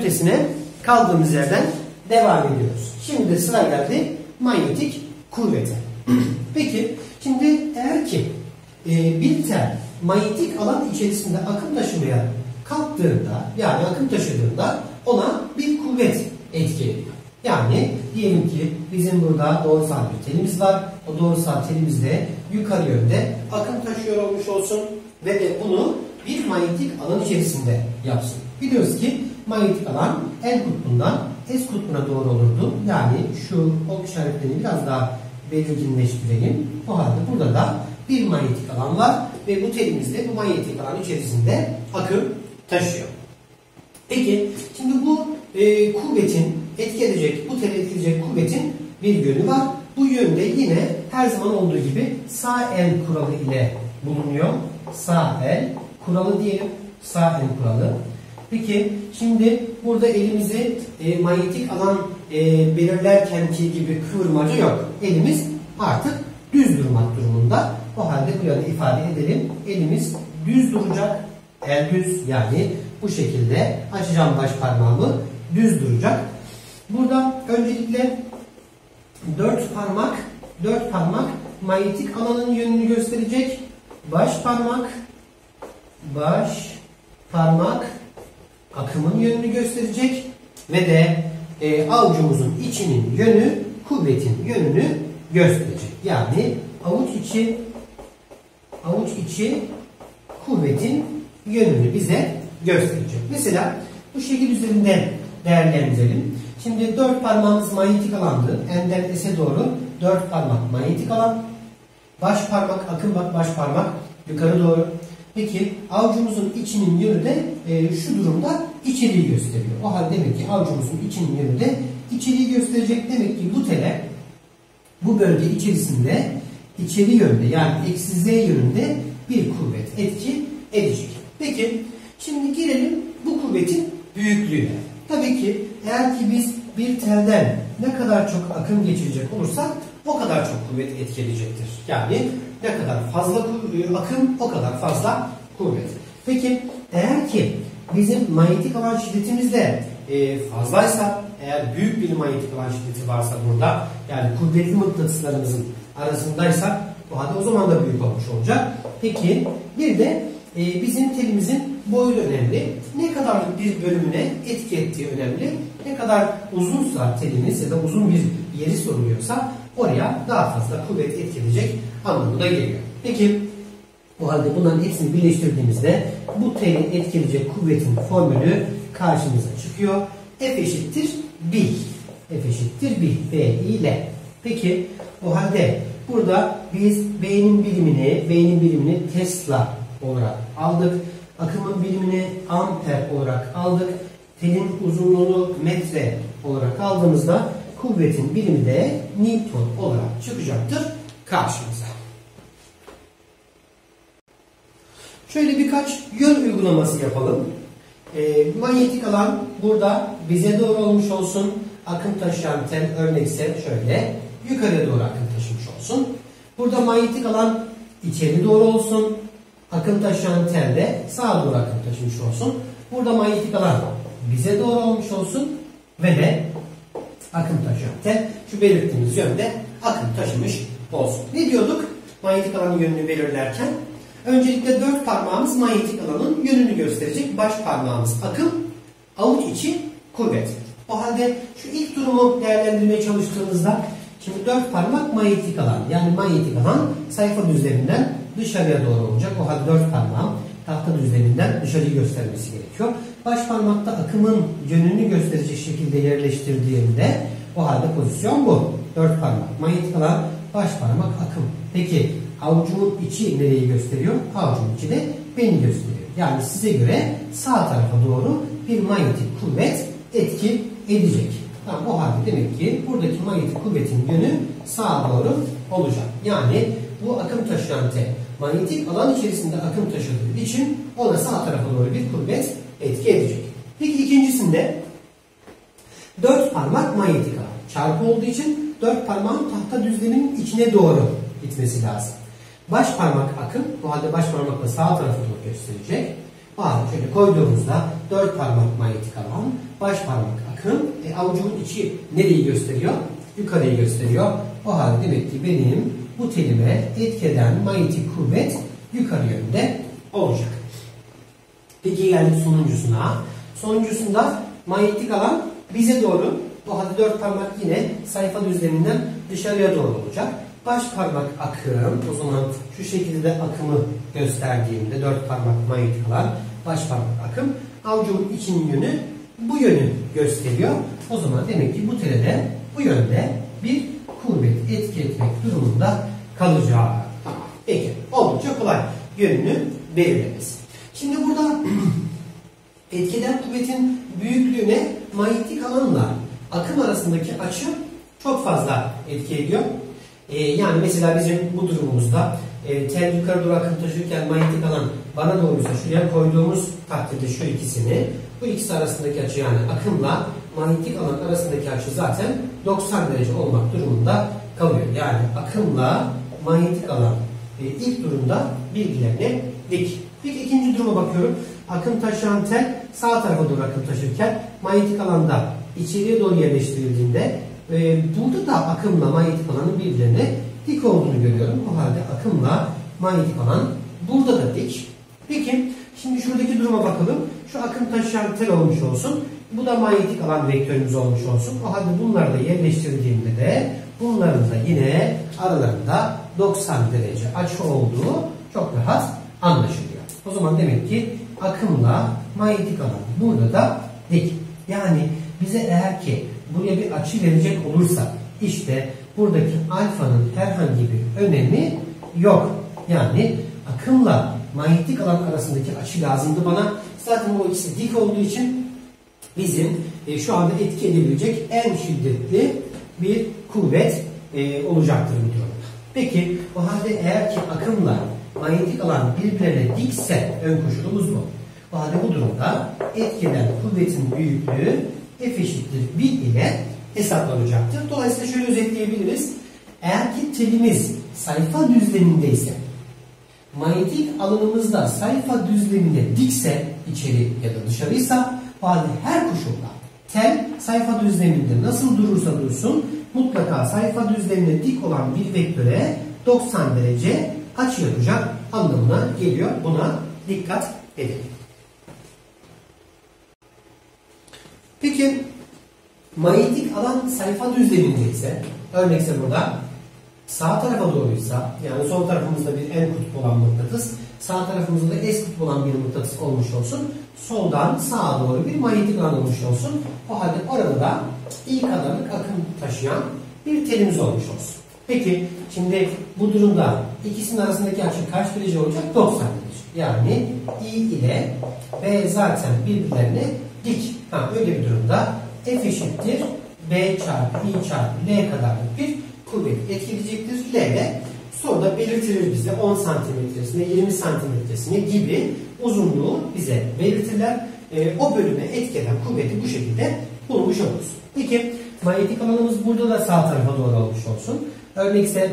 ünitesine kaldığımız yerden devam ediyoruz. Şimdi de sıra geldi manyetik kuvvete. Peki şimdi eğer ki bir tel manyetik alan içerisinde akım taşımaya kalktığında, yani akım taşıdığında ona bir kuvvet etki ediyor. Yani diyelim ki bizim burada doğrusal bir telimiz var. O doğrusal telimiz de yukarı yönde akım taşıyor olmuş olsun ve de bunu bir manyetik alan içerisinde yapsın. Biliyoruz ki manyetik alan N kutbundan S kutbuna doğru olurdu. Yani şu ok işaretlerini biraz daha belirginleştirelim. O halde burada da bir manyetik alan var ve bu telimiz de bu manyetik alan içerisinde akım taşıyor. Peki şimdi bu kuvvetin etki edecek, bu teli etkileyecek kuvvetin bir yönü var. Bu yönde yine her zaman olduğu gibi sağ el kuralı ile bulunuyor. Sağ el kuralı diyelim. Sağ el kuralı. Peki şimdi burada elimizi manyetik alan belirlerkenki gibi kıvırmaca yok. Elimiz artık düz durmak durumunda. O halde bu yönde ifade edelim. Elimiz düz duracak. El düz, yani bu şekilde açacağım baş parmağımı, düz duracak. Burada öncelikle dört parmak manyetik alanın yönünü gösterecek. Baş parmak akımın yönünü gösterecek ve de avucumuzun içinin yönü kuvvetin yönünü gösterecek. Yani avuç içi kuvvetin yönünü bize gösterecek. Mesela bu şekil üzerinden değerlendirelim. Şimdi dört parmağımız manyetik alandı. N'den S'e doğru dört parmak manyetik alan. Baş parmak akım, bak baş parmak yukarı doğru. Peki avucumuzun içinin yönü de şu durumda içeriği gösteriyor. O halde demek ki avucumuzun içinin yönü de içeriği gösterecek. Demek ki bu tele bu bölge içerisinde içeri yönde, yani eksi Z yönünde bir kuvvet etki edecek. Peki şimdi girelim bu kuvvetin büyüklüğüne. Tabii ki eğer ki biz bir telden ne kadar çok akım geçirecek olursak o kadar çok kuvvet etki edecektir. Yani ne kadar fazla akım o kadar fazla kuvvet. Peki eğer ki bizim manyetik alan şiddetimiz de fazlaysa, eğer büyük bir manyetik alan şiddeti varsa burada, yani kuvvetli mıknatıslarımızın arasındaysa bu halde o zaman da büyük olmuş olacak. Peki bir de bizim telimizin boyu önemli. Ne kadar bir bölümüne etki ettiği önemli. Ne kadar uzunsa telimiz ya da uzun bir yeri soruluyorsa oraya daha fazla kuvvet etki edecek anlamına geliyor. Peki o halde bunların hepsini birleştirdiğimizde bu teli etkileyecek kuvvetin formülü karşımıza çıkıyor. F eşittir 1. F eşittir 1. B ile. Peki o halde burada biz B'nin birimini Tesla olarak aldık. Akımın birimini amper olarak aldık. Telin uzunluğunu metre olarak aldığımızda kuvvetin birimi de Newton olarak çıkacaktır karşımıza. Şöyle birkaç yön uygulaması yapalım. Manyetik alan burada bize doğru olmuş olsun. Akım taşıyan tel örnekse şöyle yukarıya doğru akım taşımış olsun. Burada manyetik alan içeri doğru olsun. Akım taşıyan tel de sağa doğru akım taşımış olsun. Burada manyetik alan bize doğru olmuş olsun ve de akım taşıyan tel şu belirttiğimiz yönde akım taşımış olsun. Ne diyorduk? Manyetik alanın yönünü belirlerken öncelikle dört parmağımız manyetik alanın yönünü gösterecek. Baş parmağımız akım, avuç içi kuvvet. O halde şu ilk durumu değerlendirmeye çalıştığımızda şimdi dört parmak manyetik alan, yani manyetik alan sayfa düzleminden dışarıya doğru olacak. O halde dört parmağım tahta düzleminden dışarıyı göstermesi gerekiyor. Baş parmakta akımın yönünü gösterecek şekilde yerleştirdiğimde o halde pozisyon bu. Dört parmak manyetik alan, baş parmak akım. Peki avucumun içi nereyi gösteriyor? Avucumun içi de beni gösteriyor. Yani size göre sağ tarafa doğru bir manyetik kuvvet etki edecek. Tamam, o halde demek ki buradaki manyetik kuvvetin yönü sağa doğru olacak. Yani bu akım taşıyan tel manyetik alan içerisinde akım taşıdığı için ona sağ tarafa doğru bir kuvvet etki edecek. Peki ikincisinde dört parmak manyetik alan. Çarpı olduğu için dört parmağın tahta düzleminin içine doğru gitmesi lazım. Baş parmak akım, bu halde baş parmakla sağ tarafa doğru gösterecek. O halde şöyle koyduğumuzda 4 parmak manyetik alan, baş parmak akım, avucumun içi nereyi gösteriyor? Yukarıyı gösteriyor. O halde demek ki benim bu telime etki eden manyetik kuvvet yukarı yönde olacak. Peki geldik sonuncusuna. Sonuncusunda manyetik alan bize doğru, o halde 4 parmak yine sayfa düzleminden dışarıya doğru olacak. Baş parmak akım, o zaman şu şekilde akımı gösterdiğimde 4 parmak manyetik alan, baş parmak akım, avucumun içinin yönü bu yönü gösteriyor. O zaman demek ki bu telede bu yönde bir kuvvet etki etmek durumunda kalacak. Tamam. Peki. Oldukça kolay. Yönünü belirlemesi. Şimdi burada etkiden kuvvetin büyüklüğüne manyetik alanla akım arasındaki açı çok fazla etki ediyor. Yani mesela bizim bu durumumuzda tel yukarı doğru akım taşırken manyetik alan bana doğruysa şuraya koyduğumuz takdirde şu ikisini, bu ikisi arasındaki açı yani akımla manyetik alan arasındaki açı zaten 90 derece olmak durumunda kalıyor. Yani akımla manyetik alan ilk durumda birbirlerine dik. Peki ikinci duruma bakıyorum. Akım taşıyan tel sağ tarafa doğru akım taşırken manyetik alanda içeriye doğru yerleştirildiğinde burada da akımla manyetik alanın birbirlerine dik olduğunu görüyorum. O halde akımla manyetik alan burada da dik. Peki şimdi şuradaki duruma bakalım. Şu akım taşıyan tel olmuş olsun. Bu da manyetik alan vektörümüz olmuş olsun. O halde bunları da yerleştirdiğimde de bunların da yine aralarında 90 derece açı olduğu çok rahat anlaşılıyor. O zaman demek ki akımla manyetik alan burada da dik. Yani bize eğer ki buraya bir açı verecek olursa işte buradaki alfanın herhangi bir önemi yok. Yani akımla manyetik alan arasındaki açı lazımdı bana. Zaten o ikisi dik olduğu için bizim şu anda etki edebilecek en şiddetli bir kuvvet olacaktır bu durumda. Peki o halde eğer ki akımla manyetik alan birbirine dikse ön koşulumuz bu. O halde bu durumda etkilen kuvvetin büyüklüğü F eşittir 1 ile hesaplanacaktır. Dolayısıyla şöyle özetleyebiliriz. Eğer ki telimiz sayfa düzlemindeyse, manyetik alanımızda sayfa düzleminde dikse, içeri ya da dışarıysa, o halde her koşulda tel sayfa düzleminde nasıl durursa dursun mutlaka sayfa düzlemine dik olan bir vektöre 90 derece açı yapacak anlamına geliyor. Buna dikkat edelim. Peki manyetik alan sayfa düzleminde ise, örnekse burada sağ tarafa doğruysa, yani sol tarafımızda bir en kutup olan mıknatıs, sağ tarafımızda da S kutup olan bir mıknatıs olmuş olsun, soldan sağa doğru bir manyetik alan olmuş olsun. O halde orada da I kadarlık akım taşıyan bir telimiz olmuş olsun. Peki şimdi bu durumda ikisinin arasındaki açı kaç derece olacak? 90 derece. Yani I ile B zaten birbirlerine dik. Öyle bir durumda F eşittir B çarpı I çarpı L kadarlık bir kuvvet etkileyecektir. L de soruda belirtilir bize 10 santimetresine 20 santimetresine gibi uzunluğu bize belirtirler. O bölüme etki eden kuvveti bu şekilde bulmuş oluruz. Peki manyetik alanımız burada da sağ tarafa doğru olmuş olsun. Örnekse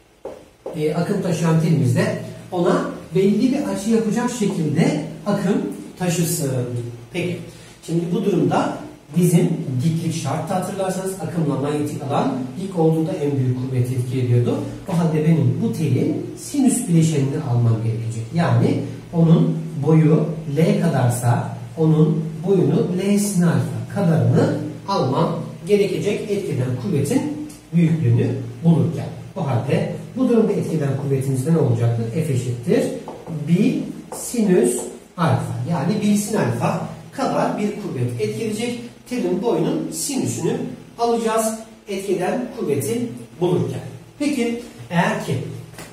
akım taşıyan telimizde ona belli bir açı yapacak şekilde akım taşısın. Peki şimdi bu durumda bizim diklik şarttı, hatırlarsanız akımla manyetik alan dik olduğunda en büyük kuvvet etki ediyordu. O halde benim bu telin sinüs bileşenini almam gerekecek. Yani onun boyu L kadarsa onun boyunu L sin alfa kadarını almam gerekecek etkiden kuvvetin büyüklüğünü bulurken. O halde bu durumda etkiden kuvvetimizde ne olacaktır? F eşittir 1 sinüs alfa. Yani 1 sin alfa kadar bir kuvvet etkileyecek. Telin boyunun sinüsünü alacağız etkiden kuvveti bulurken. Peki eğer ki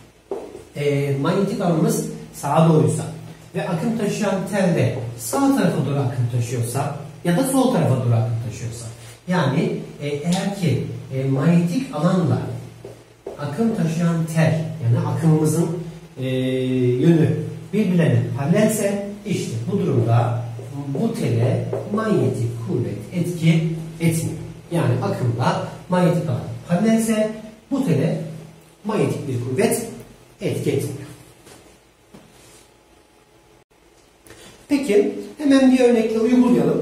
manyetik alanımız sağa doğruysa ve akım taşıyan tel de sağ tarafa doğru akım taşıyorsa ya da sol tarafa doğru akım taşıyorsa, yani eğer ki manyetik alanla akım taşıyan tel, yani akımımızın yönü birbirlerine paralelse, işte bu durumda bu tele manyetik kuvvet etki etmiyor. Yani akımla manyetik alan paralelse bu tele manyetik bir kuvvet etki etmiyor. Peki Peki hemen bir örnekle uygulayalım.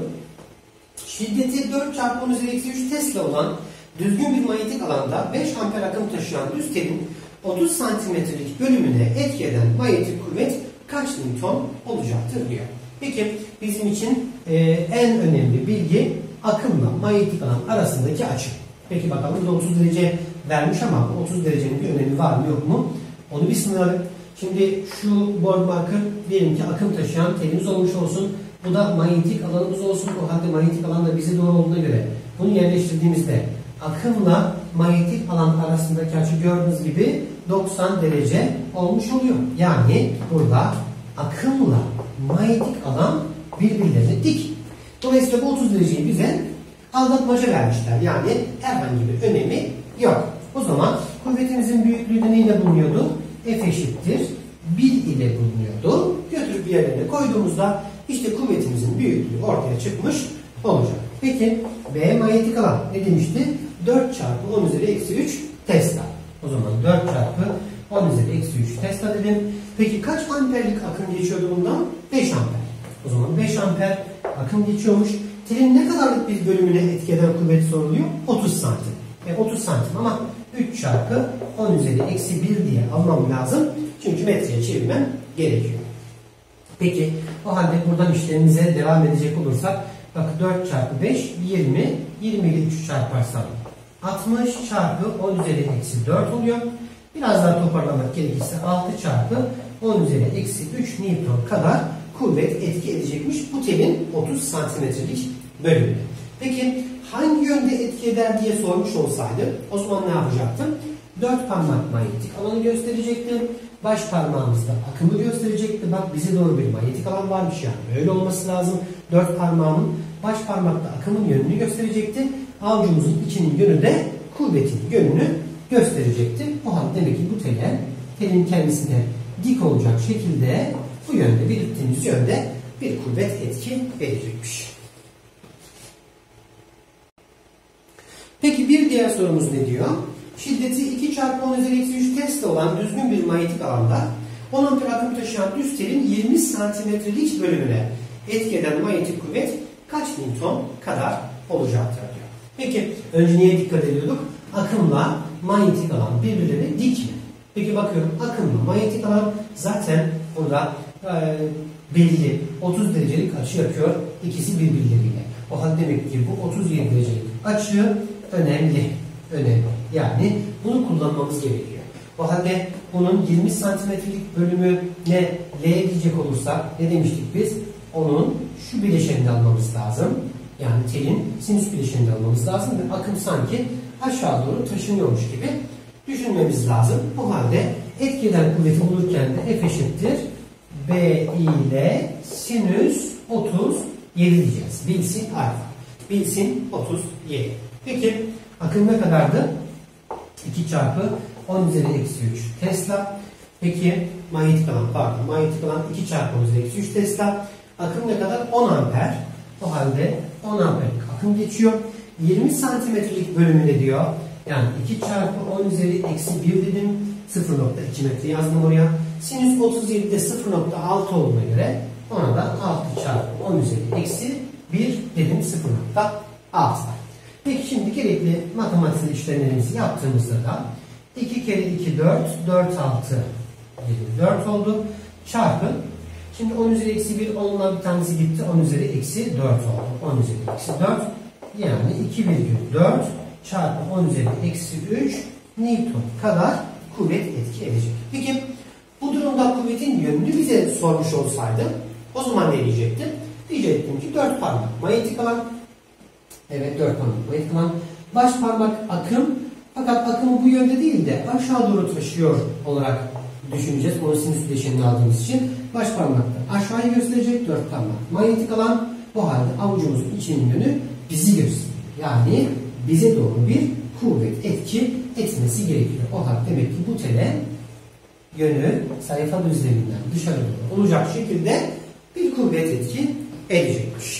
Şiddeti 4 çarpı 10 üzeri eksi 3 Tesla olan düzgün bir manyetik alanda 5 amper akım taşıyan düz telin 30 santimetrelik bölümüne etki eden manyetik kuvvet kaç Newton olacaktır diyor. Peki bizim için en önemli bilgi akımla manyetik alan arasındaki açı. Peki bakalım burada 30 derece vermiş ama 30 derecenin bir önemi var mı yok mu? Onu bir sınırladık. Şimdi şu board marker diyelim ki akım taşıyan telimiz olmuş olsun. Bu da manyetik alanımız olsun. O halde manyetik alan da bize doğru olduğuna göre bunu yerleştirdiğimizde akımla manyetik alan arasındaki açı gördüğünüz gibi 90 derece olmuş oluyor. Yani burada akımla manyetik alan birbirlerine dik. Dolayısıyla bu 30 dereceyi bize aldatmaca vermişler. Yani herhangi bir önemi yok. O zaman kuvvetimizin büyüklüğü de neyle bulunuyordu? F eşittir 1 ile bulunuyordu. Götürüp bir yerine koyduğumuzda işte kuvvetimizin büyüklüğü ortaya çıkmış olacak. Peki B manyetik alan ne demişti? 4 çarpı 10 üzeri eksi 3 Tesla. O zaman 4 çarpı 10 üzeri eksi 3 Tesla dedim. Peki kaç amperlik akım geçiyordu bundan? 5 amper. O zaman 5 amper akım geçiyormuş. Telin ne kadarlık bir bölümüne etki eden kuvvet soruluyor? 30 santim. 30 santim ama 3 çarpı 10 üzeri eksi 1 diye almam lazım. Çünkü metreye çevirmem gerekiyor. Peki o halde buradan işlemimize devam edecek olursak bak 4 çarpı 5 20. 20 ile 3 çarparsam 60 çarpı 10 üzeri eksi 4 oluyor. Biraz daha toparlamak gerekirse 6 çarpı 10 üzeri eksi 3 Newton kadar kuvvet etki edecekmiş bu telin 30 santimetrelik bölümüne. Peki hangi yönde etki eder diye sormuş olsaydı o zaman ne yapacaktım? 4 parmak manyetik alanı gösterecektim. Baş parmağımızda akımı gösterecekti. Bak bize doğru bir manyetik alan varmış yani. Öyle olması lazım. 4 parmağımın baş parmakta akımın yönünü gösterecekti. Avucumuzun içinin yönü de kuvvetin yönünü gösterecekti. O halde demek ki bu telin kendisine dik olacak şekilde bu yönde belirttiğimiz yönde bir kuvvet etki edecekmiş. Peki bir diğer sorumuz ne diyor? Şiddeti 2 çarpı 10 üzeri eksi 3 Tesla olan düzgün bir manyetik alanda 10 amper akım taşıyan düz telin 20 santimetrelik bölümüne etki eden manyetik kuvvet kaç Newton kadar olacaktır diyor. Peki önce neye dikkat ediyorduk? Akımla manyetik alan birbirlerine dik mi? Peki bakıyorum akımla manyetik alan zaten burada belli 30 derecelik açı yapıyor ikisi birbirleriyle. O halde demek ki bu 37 derecelik açı önemli. Yani bunu kullanmamız gerekiyor. O halde bunun 20 santimetrelik bölümüne L diyecek olursak ne demiştik biz? Onun şu bileşenini almamız lazım. Yani telin sinüs bileşenini almamız lazım ve akım sanki aşağı doğru taşınıyormuş gibi düşünmemiz lazım. O halde etki eden kuvveti bulurken de F eşittir B ile sinüs 37 diyeceğiz. Bilsin alfa. Bilsin 37. Peki akım ne kadardı? 2 çarpı 10 üzeri eksi 3 Tesla. Peki manyetik alan 2 çarpı 10 üzeri eksi 3 Tesla. Akım ne kadar? 10 amper. O halde 10 amperlik akım geçiyor. 20 santimetrelik bölümüne diyor. Yani 2 çarpı 10 üzeri eksi 1 dedim. 0.2 metre yazdım oraya. Sinüs 37'de 0.6 olduğuna göre ona da 6 çarpı 10 üzeri eksi 1 dedim 0.6. Peki şimdi gerekli matematiksel işlemlerimizi yaptığımızda da 2 kere 2 4, 4 6 24 oldu. Çarpı. Şimdi 10 üzeri eksi 1 onunla bir tanesi gitti. 10 üzeri eksi 4 oldu. 10 üzeri eksi 4 yani 2,4 çarpı 10 üzeri eksi 3 Newton kadar kuvvet etki edecek. Peki bu durumda kuvvetin yönünü bize sormuş olsaydı o zaman ne diyecektim? Diyecektim ki 4 parmak manyetik alan. Evet 4 parmak manyetik alan. Baş parmak akım. Fakat akımı bu yönde değil de aşağı doğru taşıyor olarak düşüneceğiz. Onun sinüs bileşenini aldığımız için baş parmakta aşağıyı gösterecek 4 parmak manyetik alan. Bu halde avucumuzun içinin yönü bizi gösteriyor. Yani bize doğru bir kuvvet etki etmesi gerekiyor. O halde demek ki bu tele yönü sayfa düzleminden dışarı doğru olacak şekilde bir kuvvet etki edecekmiş.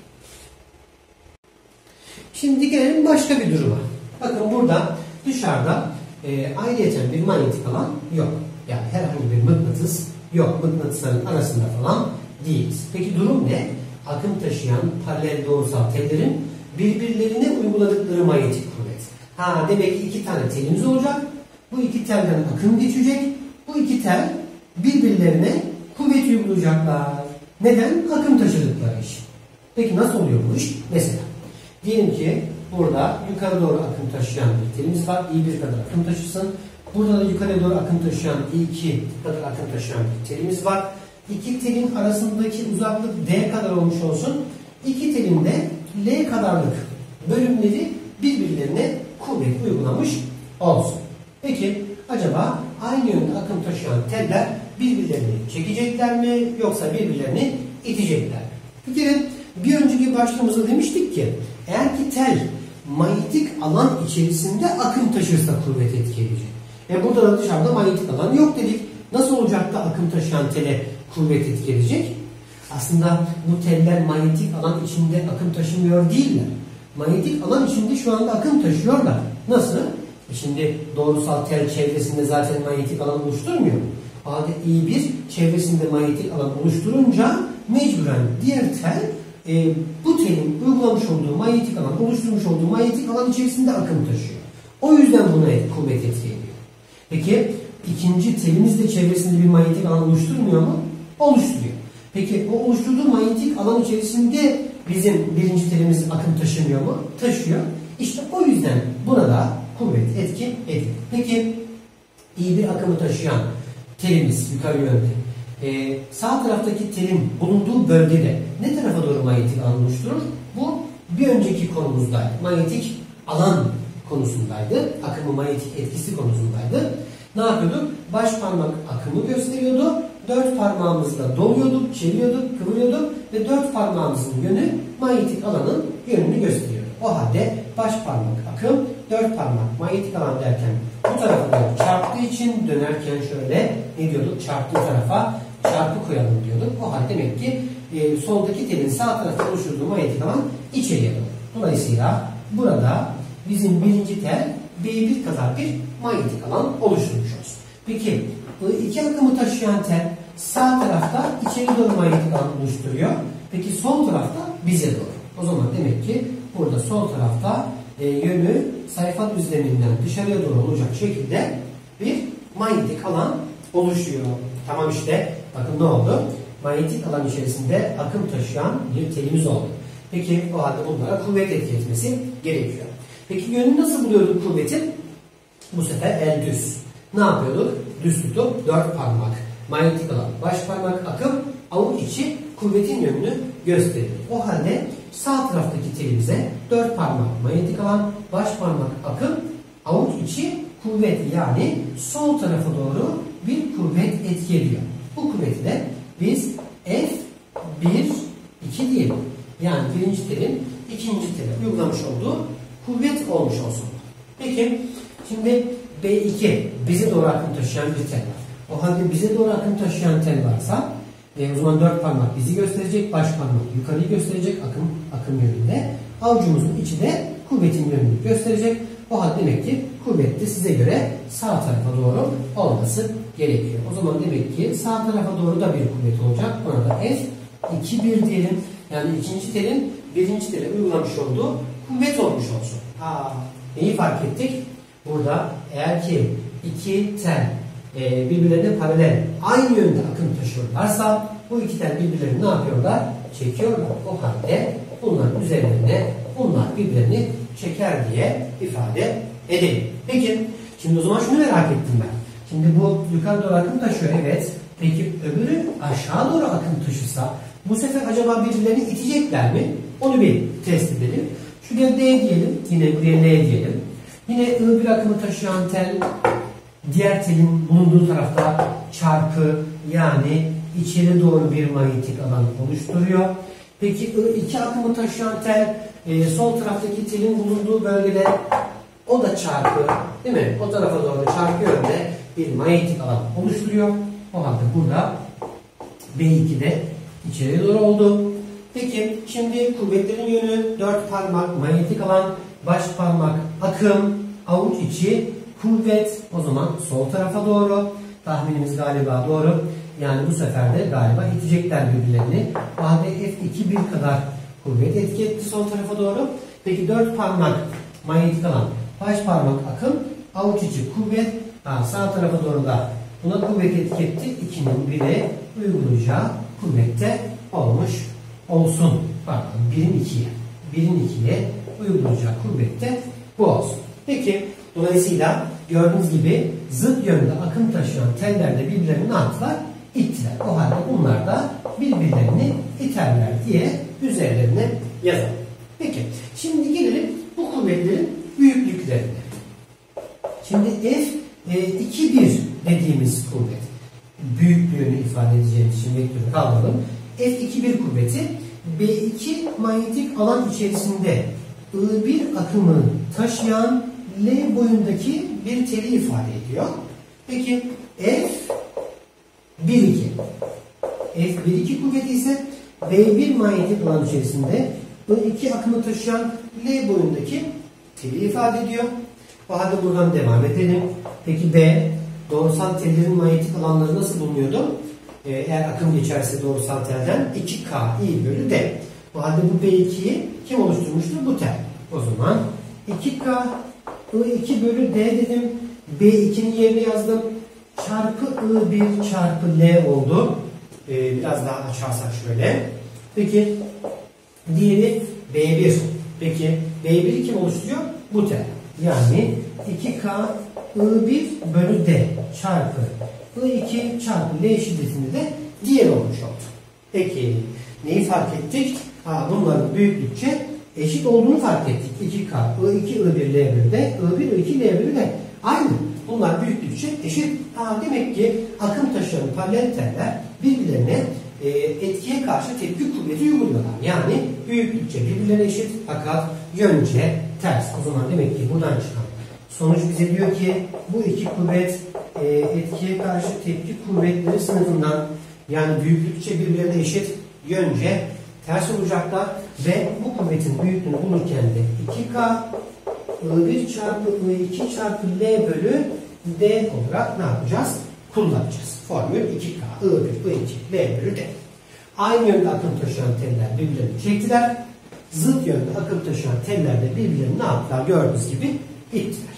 Şimdi gelelim başka bir duruma. Bakın burada dışarıda ayrıyeten bir manyetik alan yok. Yani herhangi bir mıknatıs yok. Mıknatısların arasında falan değiliz. Peki durum ne? Akım taşıyan paralel doğrusal tellerin birbirlerine uyguladıkları manyetik kuvvet. Demek ki iki tane telimiz olacak. Bu iki telden akım geçecek. Bu iki tel birbirlerine kuvvet uygulayacaklar. Neden? Akım taşıdıkları için. Peki nasıl oluyor bu iş? Mesela diyelim ki burada yukarı doğru akım taşıyan bir telimiz var. I1 kadar akım taşısın. Burada da yukarı doğru akım taşıyan I2 kadar akım taşıyan bir telimiz var. İki telin arasındaki uzaklık D kadar olmuş olsun. İki telin de L kadarlık bölümleri birbirlerine kuvvet uygulamış olsun. Peki acaba aynı yönde akım taşıyan teller birbirlerini çekecekler mi yoksa birbirlerini itecekler mi? Bir kere bir önceki başlığımızda demiştik ki eğer ki tel manyetik alan içerisinde akım taşırsa kuvvet etki edecek. Burada da dışarıda manyetik alan yok dedik. Nasıl olacak da akım taşıyan tele kuvvet etki edecek? Aslında bu teller manyetik alan içinde akım taşımıyor değiller. Manyetik alan içinde şu anda akım taşıyorlar. Nasıl? Şimdi doğrusal tel çevresinde zaten manyetik alan oluşturmuyor. I1 çevresinde manyetik alan oluşturunca mecburen diğer tel bu telin uygulamış olduğu manyetik alan, oluşturmuş olduğu manyetik alan içerisinde akım taşıyor. O yüzden buna kuvvet etki ediyor. Peki ikinci telimiz de çevresinde bir manyetik alan oluşturmuyor mu? Oluşturuyor. Peki o oluşturduğu manyetik alan içerisinde bizim birinci telimiz akım taşımıyor mu? Taşıyor. İşte o yüzden buna da kuvvet etki ediyor. Peki I1 akımı taşıyan telimiz yukarı yönde. Sağ taraftaki telin bulunduğu bölgede ne tarafa doğru manyetik alan oluşturur? Bu bir önceki konumuzda manyetik alan konusundaydı. Akımın manyetik etkisi konusundaydı. Ne yapıyorduk? Baş parmak akımı gösteriyordu. Dört parmağımızla doluyorduk, çeviriyorduk, kıvırıyorduk ve dört parmağımızın yönü manyetik alanın yönünü gösteriyordu. O halde baş parmak akım, dört parmak manyetik alan derken bu tarafa doğru çarptığı için dönerken şöyle ne diyorduk? Çarptığı tarafa çarpı koyalım diyorduk. O halde demek ki soldaki telin sağ tarafta oluşturduğu manyetik alan içeriye doğru. Dolayısıyla burada bizim birinci tel B1 kadar bir manyetik alan oluşturmuş olsun. Peki iki akımı taşıyan tel sağ tarafta içeri doğru manyetik alan oluşturuyor. Peki sol tarafta bize doğru. O zaman demek ki burada sol tarafta yönü sayfa düzleminden dışarıya doğru olacak şekilde bir manyetik alan oluşuyor. Tamam işte bakın ne oldu? Manyetik alan içerisinde akım taşıyan bir telimiz oldu. Peki o halde bunlara kuvvet etki etmesi gerekiyor. Peki yönünü nasıl buluyorduk kuvvetin? Bu sefer el düz. Ne yapıyorduk? Düz tutup dört parmak manyetik alan, baş parmak akım, avuç içi kuvvetin yönünü gösterir. O halde sağ taraftaki telimize dört parmak manyetik alan, baş parmak akım, avuç içi kuvvet yani sol tarafa doğru bir kuvvet etki ediyor. Bu kuvveti de biz F1, 2 diyelim. Yani birinci telin ikinci tele uygulamış olduğu kuvvet olmuş olsun. Peki şimdi B2 bize doğru akım taşıyan bir tel var. O halde bize doğru akım taşıyan tel varsa o zaman dört parmak bizi gösterecek, baş parmak yukarıyı gösterecek akım yönünde. Avucumuzun içi de kuvvetin yönünü gösterecek. O halde demek ki kuvvet de size göre sağ tarafa doğru olması gerekiyor. O zaman demek ki sağ tarafa doğru da bir kuvvet olacak. Buna da F2-1 diyelim. Yani ikinci telin birinci tele uygulamış olduğu kuvvet olmuş olsun. Neyi fark ettik? Burada eğer ki iki tel birbirlerine paralel aynı yönde akım taşıyorlarsa bu iki tel birbirlerini ne yapıyorlar? Çekiyorlar. O halde bunların üzerlerine bunlar birbirlerini çeker diye ifade edelim. Peki şimdi o zaman şunu merak ettim ben. Şimdi bu yukarı doğru akım taşıyor evet. Peki öbürü aşağı doğru akım taşırsa bu sefer acaba birbirlerini itecekler mi? Onu bir test edelim. Şuraya D diyelim. Yine buraya L diyelim. Yine I1 akımı taşıyan tel diğer telin bulunduğu tarafta çarpı yani içeri doğru bir manyetik alan oluşturuyor. Peki I2 akımı taşıyan tel sol taraftaki telin bulunduğu bölgede o da çarpı değil mi? O tarafa doğru çarpı yönde bir manyetik alan oluşturuyor. O halde burada B2'de içeri doğru oldu. Peki şimdi kuvvetlerin yönü dört parmak manyetik alan, baş parmak akım, avuç içi kuvvet o zaman sol tarafa doğru. Tahminimiz galiba doğru. Yani bu sefer de galiba itecekler birbirlerini. O halde F2 bir kadar kuvvet etki etti sol tarafa doğru. Peki 4 parmak manyetik alan, baş parmak akım, avuç içi kuvvet. Sağ tarafa doğru da buna kuvvet etki etti. 2'nin 1'e uygulayacağı kuvvette olmuş olsun. Pardon, 1'in 2'ye. 1'in 2'ye uygulayacağı kuvvette bu olsun. Peki dolayısıyla gördüğünüz gibi zıt yönde akım taşıyan teller de birbirlerini ne yaptılar? İttiler. O halde bunlar da birbirlerini iterler diye üzerlerine yazalım. Peki şimdi gelelim bu kuvvetlerin büyüklüklerine. Şimdi F2,1 dediğimiz kuvvet büyüklüğünü ifade edeceğimiz için vektörü kaldıralım. F2,1 kuvveti B2 manyetik alan içerisinde I1 akımı taşıyan L boyundaki bir teli ifade ediyor. Peki F1,2 F1,2 kuvveti ise B1 manyetik alan içerisinde I2 akımı taşıyan L boyundaki teli ifade ediyor. O halde buradan devam edelim. Peki B, doğrusal tellerin manyetik alanları nasıl bulunuyordu? Eğer akım geçerse doğrusal telden 2K I bölü D. O halde bu B2'yi kim oluşturmuştur? Bu tel. O zaman 2K I2 bölü D dedim. B2'nin yerine yazdım. Çarpı I1 çarpı L oldu. Biraz daha açarsak şöyle. Peki diğeri B1. Peki B1'i kim oluşturuyor? Bu tel. Yani 2K I1 bölü D çarpı I2 çarpı L şiddetinde de diğer olmuş oldu. Peki neyi fark ettik? Bunların büyüklükçe eşit olduğunu fark ettik. 2K I2 I1 L bölü D I1 I2 L bölü D. Aynı. Bunlar büyüklükçe eşit. Demek ki akım taşıyan paralel teller birbirlerine etkiye karşı tepki kuvveti uyguluyorlar. Yani büyüklükçe birbirlerine eşit fakat yönce ters. O zaman demek ki buradan çıkan sonuç bize diyor ki bu iki kuvvet etkiye karşı tepki kuvvetleri sınıfından, yani büyüklükçe birbirlerine eşit, yönce ters olacaklar ve bu kuvvetin büyüklüğünü bulurken de 2K I1 çarpı I2 çarpı L bölü D olarak ne yapacağız? Kullanacağız. Formül 2K I1 I2 L bölü D. Aynı yönde akım taşıyan teller birbirlerini çektiler. Zıt yönde akım taşıyan teller de birbirlerini ne yaptılar? Gördüğünüz gibi ittiler.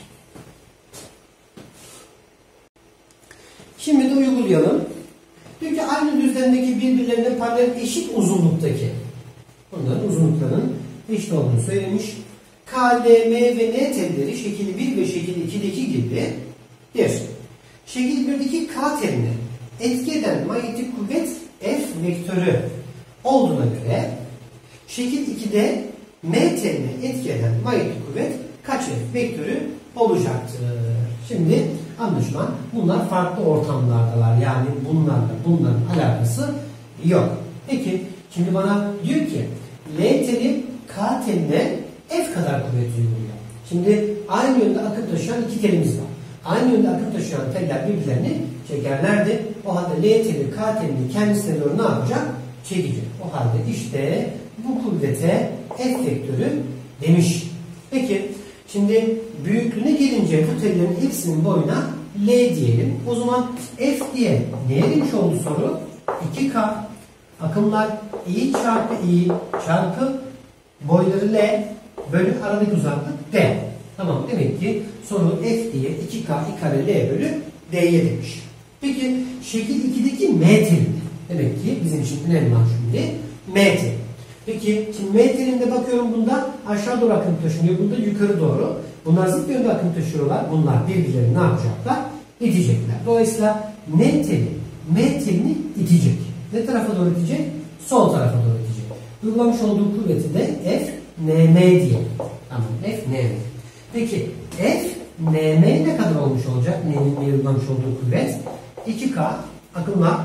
Şimdi de uygulayalım. Diyor ki aynı düzlemdeki birbirlerine paralel eşit uzunluktaki, bunların uzunluklarının eşit olduğunu söylemiş. K, L, M ve N telleri şekil 1 ve şekil 2'deki gibi bir. Şekil 1'deki K teline etki eden manyetik kuvvet F vektörü olduğuna göre şekil 2'de M teline etki eden manyetik kuvvet kaç F vektörü olacaktır? Şimdi anlaşılan bunlar farklı ortamlardalar. Yani bunların alakası yok. Peki şimdi bana diyor ki L teli K teline F kadar kuvvet uyguluyor. Şimdi aynı yönde akım taşıyan iki telimiz var. Aynı yönde akım taşıyan teller birbirlerini çekerlerdi. O halde L teli K telini kendisine doğru ne yapacak? Çekecek. O halde işte bu kuvvete F vektörü demiş. Peki şimdi büyüklüğüne gelince bu tellerin hepsinin boyuna L diyelim. O zaman F diye neye demiş oldu soru? 2K akımlar I çarpı I çarpı boyları L bölü aradaki uzaklık D. Tamam, demek ki soru F diye 2K I kare L bölü D'ye demiş. Peki şekil 2'deki M telinde. Demek ki bizim için önemli olan şimdi M teli. Peki şimdi M telinde bakıyorum, bunda aşağı doğru akım taşınıyor. Bunda yukarı doğru. Bunlar zıt yönde akım taşıyorlar. Bunlar birbirlerini ne yapacaklar? İtecekler. Dolayısıyla M telini itecek. Ne tarafa doğru itecek? Sol tarafa doğru itecek. Uygulamış olduğu kuvveti de F NM diye. Tamam, F NM. Peki F NM ne kadar olmuş olacak? N'nin uygulamış olduğu kuvvet 2K akımlar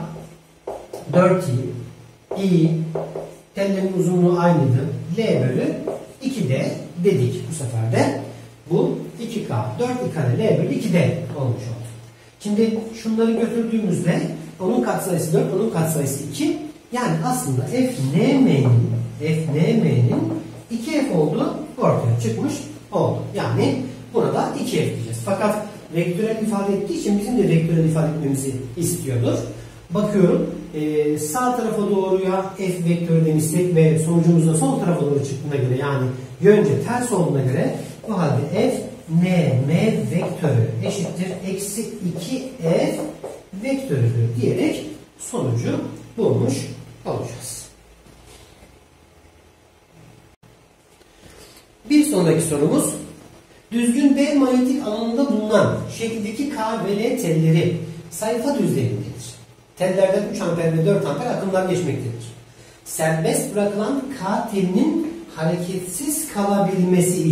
4i I tellerin uzunluğu aynıydı. L bölü 2D dedik bu sefer de. Bu 2K 4i kare L bölü 2D olmuş oldu. Şimdi şunları götürdüğümüzde onun katsayısı 4, onun katsayısı 2. Yani aslında F NM'nin 2F olduğu ortaya çıkmış oldu. Yani buna da 2F diyeceğiz. Fakat vektörel ifade ettiği için bizim de vektörel ifade etmemizi istiyordur. bakıyorum sağ tarafa doğruya f vektörü demişsek ve sonucumuz da sol tarafa doğru çıktığına göre, yani yönce ters olduğuna göre, o halde f m vektörü eşittir eksi 2f vektörüdür diyerek sonucu bulmuş olacağız. Bir sonraki sorumuz, düzgün B manyetik alanında bulunan şekildeki K ve L telleri sayfa düzlemindedir. Tellerden 3 amper ve 4 amper akımlar geçmektedir. Serbest bırakılan K telinin hareketsiz kalabilmesi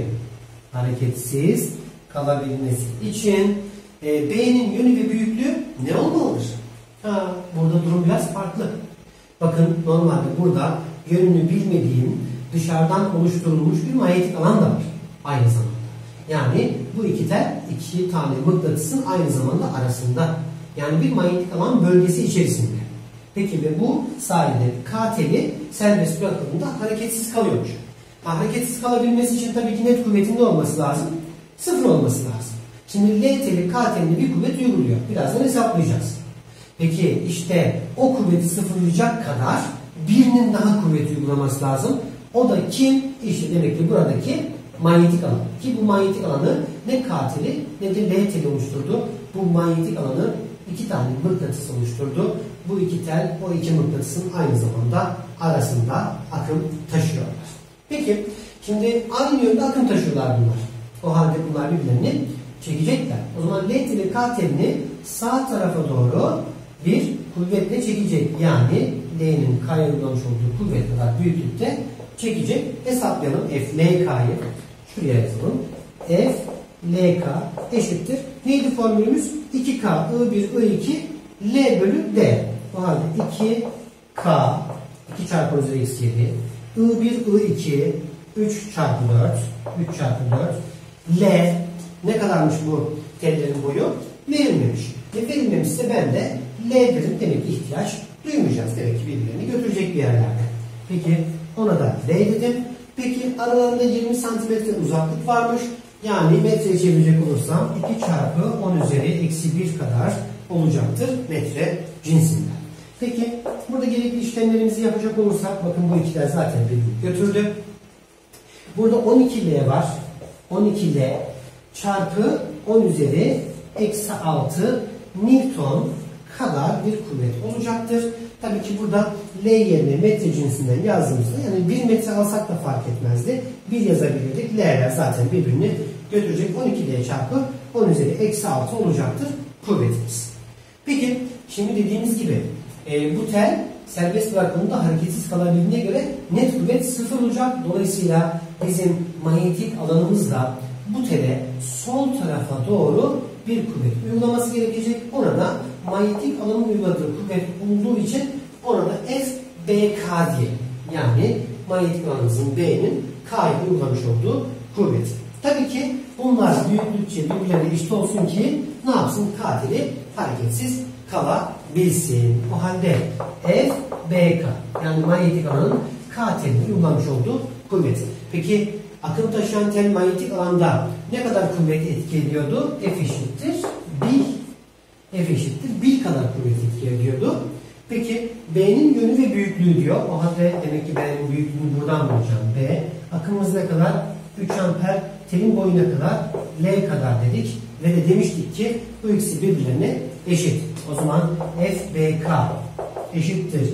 için B'nin yönü ve büyüklüğü ne olmalıdır? Burada durum biraz farklı. Bakın, normalde burada yönünü bilmediğim dışarıdan oluşturulmuş bir manyetik alan da var aynı zamanda. Yani bu iki tane mıknatısın aynı zamanda arasında. Yani bir manyetik alan bölgesi içerisinde. Peki ve bu sayede K teli serbest bırakıldığında hareketsiz kalıyormuş. Hareketsiz kalabilmesi için tabii ki net kuvvetin ne olması lazım? 0 olması lazım. Şimdi L teli K teline bir kuvvet uyguluyor. Birazdan hesaplayacağız. Peki işte o kuvveti sıfırlayacak kadar birinin daha kuvvet uygulaması lazım. O da kim? İşte demek ki buradaki manyetik alan. Ki bu manyetik alanı ne K teli ne de L teli oluşturdu. Bu manyetik alanı iki tane mıknatıs oluşturdu. Bu iki tel o iki mıknatısın aynı zamanda arasında akım taşıyorlar. Peki şimdi aynı yönde akım taşıyorlar bunlar. O halde bunlar birbirlerini çekecekler. O zaman L teli K telini sağ tarafa doğru bir kuvvetle çekecek. Yani L'nin K'ya uygulamış olduğu kuvvet kadar büyüklükte çekecek. Hesaplayalım. F LK'yı şuraya yazalım. F LK eşittir. Neydi formülümüz? 2K I1 I2 L bölü D. O halde 2K 2 çarpı üzeri eksi 7 I1 I2 3 çarpı 4 3 çarpı 4 L ne kadarmış bu tellerin boyu? Verilmemiş. Verilmemişse ben de L derim. Demek ki ihtiyaç duymayacağız. Demek ki birbirlerini götürecek bir yerlerde. Peki ona da L dedim. Peki aralarında 20 santimetre uzaklık varmış. Yani metreye çevirecek olursam 2 çarpı 10 üzeri eksi 1 kadar olacaktır metre cinsinden. Peki burada gerekli işlemlerimizi yapacak olursak, bakın bu ikiler zaten birbirini götürdü. Burada 12L var. 12L çarpı 10 üzeri eksi 6 Newton kadar bir kuvvet olacaktır. Tabii ki burada L yerine metre cinsinden yazdığımızda, yani 1 metre alsak da fark etmezdi. 1 yazabilirdik. L'ler zaten birbirini götürecek. 12L çarpı 10 üzeri eksi 6 olacaktır kuvvetimiz. Peki şimdi dediğimiz gibi bu tel serbest bırakıldığında hareketsiz kalabildiğine göre net kuvvet 0 olacak. Dolayısıyla bizim manyetik alanımızda bu tele sol tarafa doğru bir kuvvet uygulaması gerekecek. Ona da manyetik alanın uyguladığı kuvvet olduğu için ona da FBK diyelim. Yani manyetik alanımızın B'nin K'ya uygulamış olduğu kuvvet. Tabii ki bunlar büyüklükçe birbirlerine eşit olsun ki ne yapsın? K teli hareketsiz kalabilsin. O halde FBK yani manyetik alanın K teline uygulamış olduğu kuvvet. Peki akım taşıyan tel manyetik alanda ne kadar kuvvet etki ediyordu? F eşittir bil. F eşittir bil kadar kuvvet etki ediyordu. Peki B'nin yönü ve büyüklüğü diyor. O halde demek ki B'nin büyüklüğünü buradan bulacağım. B akımımız ne kadar? 3 amper telin boyuna kadar L kadar dedik. Ve de demiştik ki bu ikisi birbirlerine eşit. O zaman FBK eşittir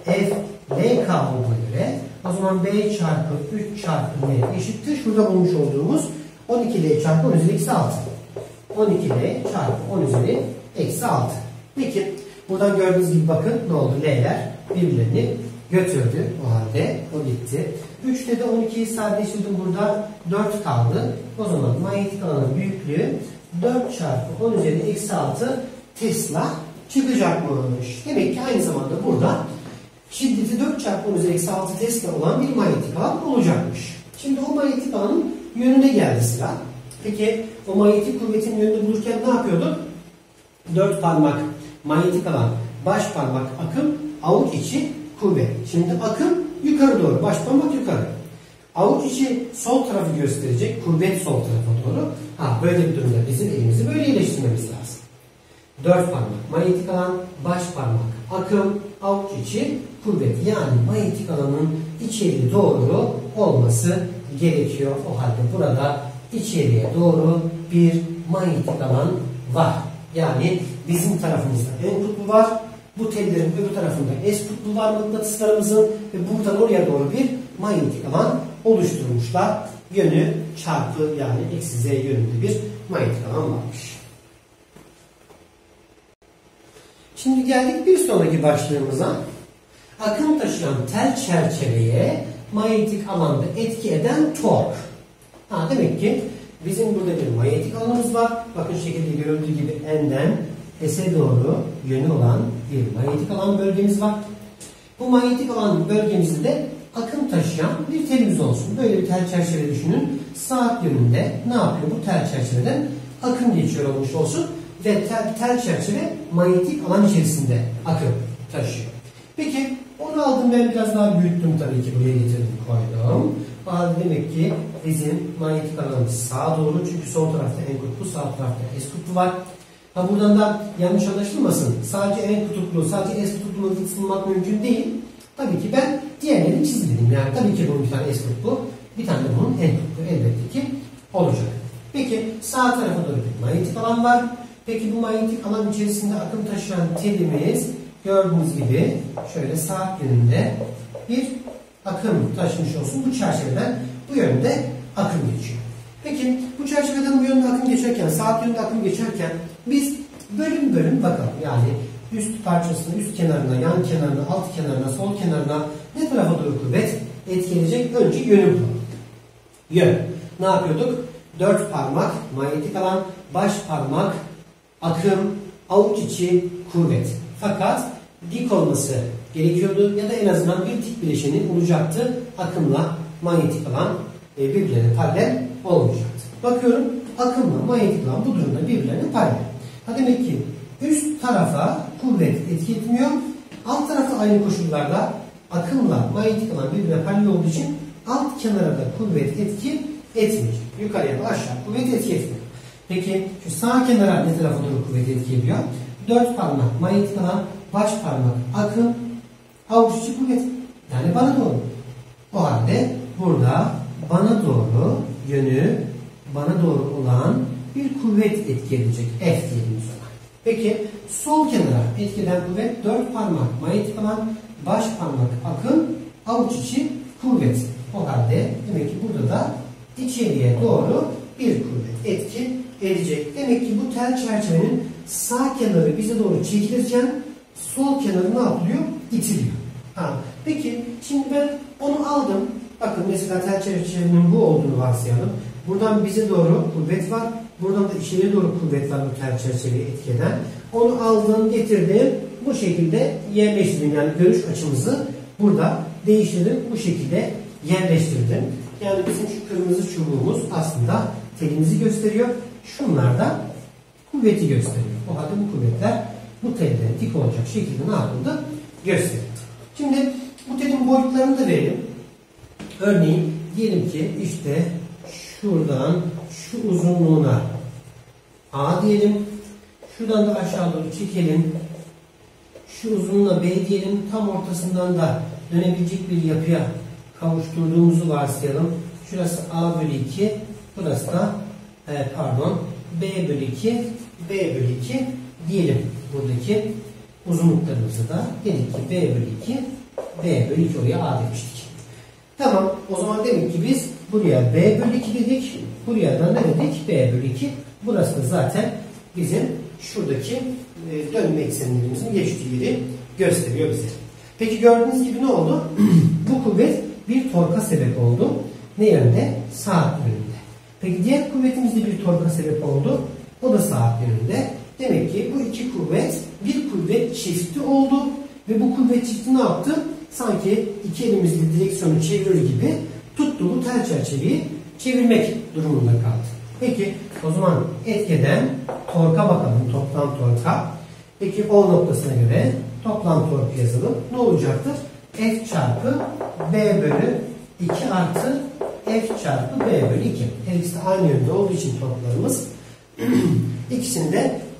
FLK olduğuna göre o zaman B çarpı 3 çarpı L eşittir. Şurada bulmuş olduğumuz 12L çarpı 10 üzeri eksi 6. 12L çarpı 10 üzeri eksi 6. Peki buradan gördüğünüz gibi bakın ne oldu? L'ler birbirlerini götürdü. O halde o gitti. 3'te de 12'yi sadeleştirdim. Burada 4 kaldı. O zaman manyetik alanın büyüklüğü 4 çarpı 10 üzeri eksi 6 Tesla çıkacakmış. Demek ki aynı zamanda burada şiddeti 4 çarpı 10 üzeri eksi 6 Tesla olan bir manyetik alan olacakmış. Şimdi o manyetik alanın yönüne geldi sıra. Peki o manyetik kuvvetin yönünü bulurken ne yapıyorduk? 4 parmak manyetik alan, baş parmak akım, avuç içi kuvvet. Şimdi akım yukarı doğru, baş parmak yukarı. Avuç içi sol tarafı gösterecek, kuvvet sol tarafa doğru. Böyle bir durumda bizim elimizi böyle iyileştirmemiz lazım. Dört parmak manyetik alan, baş parmak akım, avuç içi kuvvet. Yani manyetik alanın içeriye doğru olması gerekiyor. O halde burada içeriye doğru bir manyetik alan var. Yani bizim tarafımızda N kutbu var. Bu tellerin öbür tarafında S kutbu var mıknatıslarımızın ve buradan oraya doğru bir manyetik alan oluşturmuşlar. Yönü çarpı yani eksi Z yönünde bir manyetik alan varmış. Şimdi geldik bir sonraki başlığımıza. Akım taşıyan tel çerçeveye manyetik alanda etki eden tork. Demek ki bizim burada bir manyetik alanımız var. Bakın şekilde görüldüğü gibi N'den S'e doğru yönü olan bir manyetik alan bölgemiz var. Bu manyetik alan bölgemizde de akım taşıyan bir telimiz olsun. Böyle bir tel çerçeve düşünün. Saat yönünde ne yapıyor? Bu tel çerçeveden akım geçiyor olmuş olsun. Ve tel çerçeve manyetik alan içerisinde akım taşıyor. Peki onu aldım ben biraz daha büyüttüm tabii ki buraya getirdim koydum. Demek ki bizim manyetik alanımız sağa doğru çünkü sol tarafta N kutbu sağ tarafta S kutbu var. Buradan da yanlış anlaşılmasın. Sadece N kutuplu, sadece S kutuplu ısınmak mümkün değil. Tabii ki ben diğerlerini çizmedim. Yani tabii ki bunun bir tane S kutbu, bir tane de bunun N kutbu elbette ki olacak. Peki sağ tarafa doğru bir manyetik alan var. Peki bu manyetik alan içerisinde akım taşıyan telimiz gördüğünüz gibi şöyle saat yönünde bir akım taşımış olsun. Bu çerçeveden bu yönde akım geçiyor. Peki bu çerçeveden bu yönde akım geçerken, saat yönünde akım geçerken biz bölüm bölüm bakalım. Yani üst parçasına, üst kenarına, yan kenarına, alt kenarına, sol kenarına ne tarafa doğru kuvvet etkileyecek? Önce yönü bulalım. Yön. Ne yapıyorduk? Dört parmak manyetik alan, baş parmak akım, avuç içi kuvvet. Fakat dik olması gerekiyordu ya da en azından bir dik bileşeni olacaktı. Akımla manyetik alan birbirlerine paralel olmayacaktı. Bakıyorum akımla manyetik alan bu durumda birbirlerine paralel. Demek ki üst tarafa kuvvet etki etmiyor. Alt tarafa aynı koşullarda akımla manyetik alan birbirine paralel olduğu için alt kenara da kuvvet etki etmeyecek. Yukarıya da aşağı kuvvet etki etmiyor. Peki şu sağ kenara ne tarafa doğru kuvvet etki ediyor? Dört parmak manyetik alan, baş parmak akım, avuç içi kuvvet. Yani bana doğru. O halde burada bana doğru yönü bana doğru olan bir kuvvet etki edecek. F diyelim sana. Peki sol kenara etkilenen kuvvet dört parmak manyetik alan, baş parmak akım, avuç içi kuvvet. O halde demek ki burada da içeriye doğru bir kuvvet etki edecek. Demek ki bu tel çerçevenin sağ kenarı bize doğru çekilirken sol kenarı ne yapılıyor? İtiliyor. Peki şimdi ben onu aldım. Bakın mesela tel çerçevenin bu olduğunu varsayalım. Buradan bize doğru kuvvet var. Buradan da içeriye doğru kuvvet var bu tel çerçeveyi etki eden. Onu aldım, getirdim. Bu şekilde yerleştirdim. Yani görüş açımızı burada değiştirdim. Bu şekilde yerleştirdim. Yani bizim şu kırmızı çubuğumuz aslında telimizi gösteriyor. Şunlar da kuvveti gösteriyor. O halde bu kuvvetler bu telden dik olacak şekilde ne yapıldı? Gösterildi. Şimdi bu telin boyutlarını da verelim. Örneğin diyelim ki işte şuradan şu uzunluğuna A diyelim. Şuradan da aşağı doğru çekelim. Şu uzunluğuna B diyelim. Tam ortasından da dönebilecek bir yapıya kavuşturduğumuzu varsayalım. Şurası A bölü 2. Burası da B bölü 2. B bölü 2 diyelim. Buradaki uzunluklarımızı da dedik ki B bölü 2. B bölü 2 oraya A demiştik. Tamam. O zaman demek ki biz buraya B bölü 2 dedik. Buraya da ne dedik? B bölü 2. Burası da zaten bizim şuradaki dönme eksenlerimizin geçtiği yeri gösteriyor bize. Peki gördüğünüz gibi ne oldu? Bu kuvvet bir torka sebep oldu. Ne yönde? Saat yönünde. Peki diğer kuvvetimiz de bir torka sebep oldu. O da saat yönünde. Demek ki bu iki kuvvet bir kuvvet çifti oldu. Ve bu kuvvet çifti ne yaptı? Sanki iki elimizle direksiyonu çevirir gibi tuttu bu tel çerçeveyi çevirmek durumunda kaldı. Peki o zaman etkeden torka bakalım. Toplam torka. Peki O noktasına göre toplam torku yazalım. Ne olacaktır? F çarpı B bölü 2 artı F çarpı B bölü 2. Her ikisi de aynı yönde olduğu için toplarımız ikisini de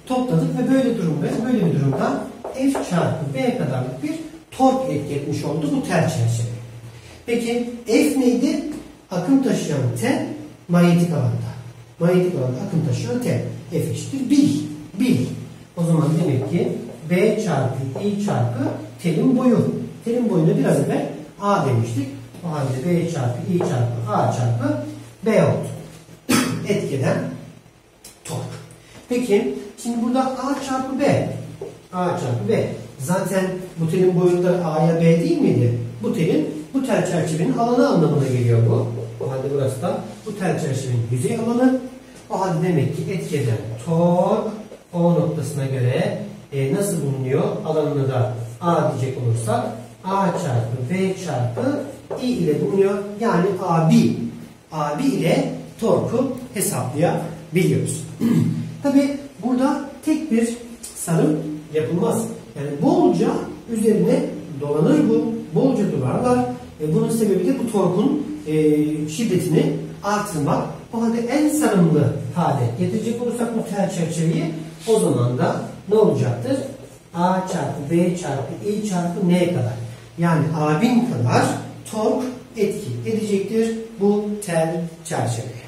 topladık ve böyle bir durumda F çarpı B kadarlık bir tork etki etmiş oldu bu tel çerçeve. Peki F neydi? Akım taşıyan tel manyetik alanda. Manyetik alanda akım taşıyan tel. F eşittir bil. O zaman demek ki B çarpı I çarpı telin boyu. Telin boyuna biraz evvel A demiştik. O halde B çarpı I çarpı A çarpı B oldu. Etkeden tork. Peki şimdi burada A çarpı B. A çarpı B. Zaten bu telin boyunda A'ya B değil miydi? Bu tel çerçevenin alanı anlamına geliyor bu. O halde burası da bu tel çerçevenin yüzey alanı. O halde demek ki etkeden tork O noktasına göre nasıl bulunuyor? Alanını da A diyecek olursak A çarpı B çarpı I ile bulunuyor. Yani AB ile torku hesaplayabiliyoruz. Tabi burada tek bir sarım yapılmaz. Yani bolca üzerine dolanır bu. Bolca dolarlar. Bunun sebebi de bu torkun şiddetini artırmak. O halde en sarımlı hale getirecek olursak bu tel çerçeveyi, o zaman da ne olacaktır? A çarpı B çarpı I çarpı N kadar. Yani A1000 kadar tork etki edecektir bu tel çerçeveye.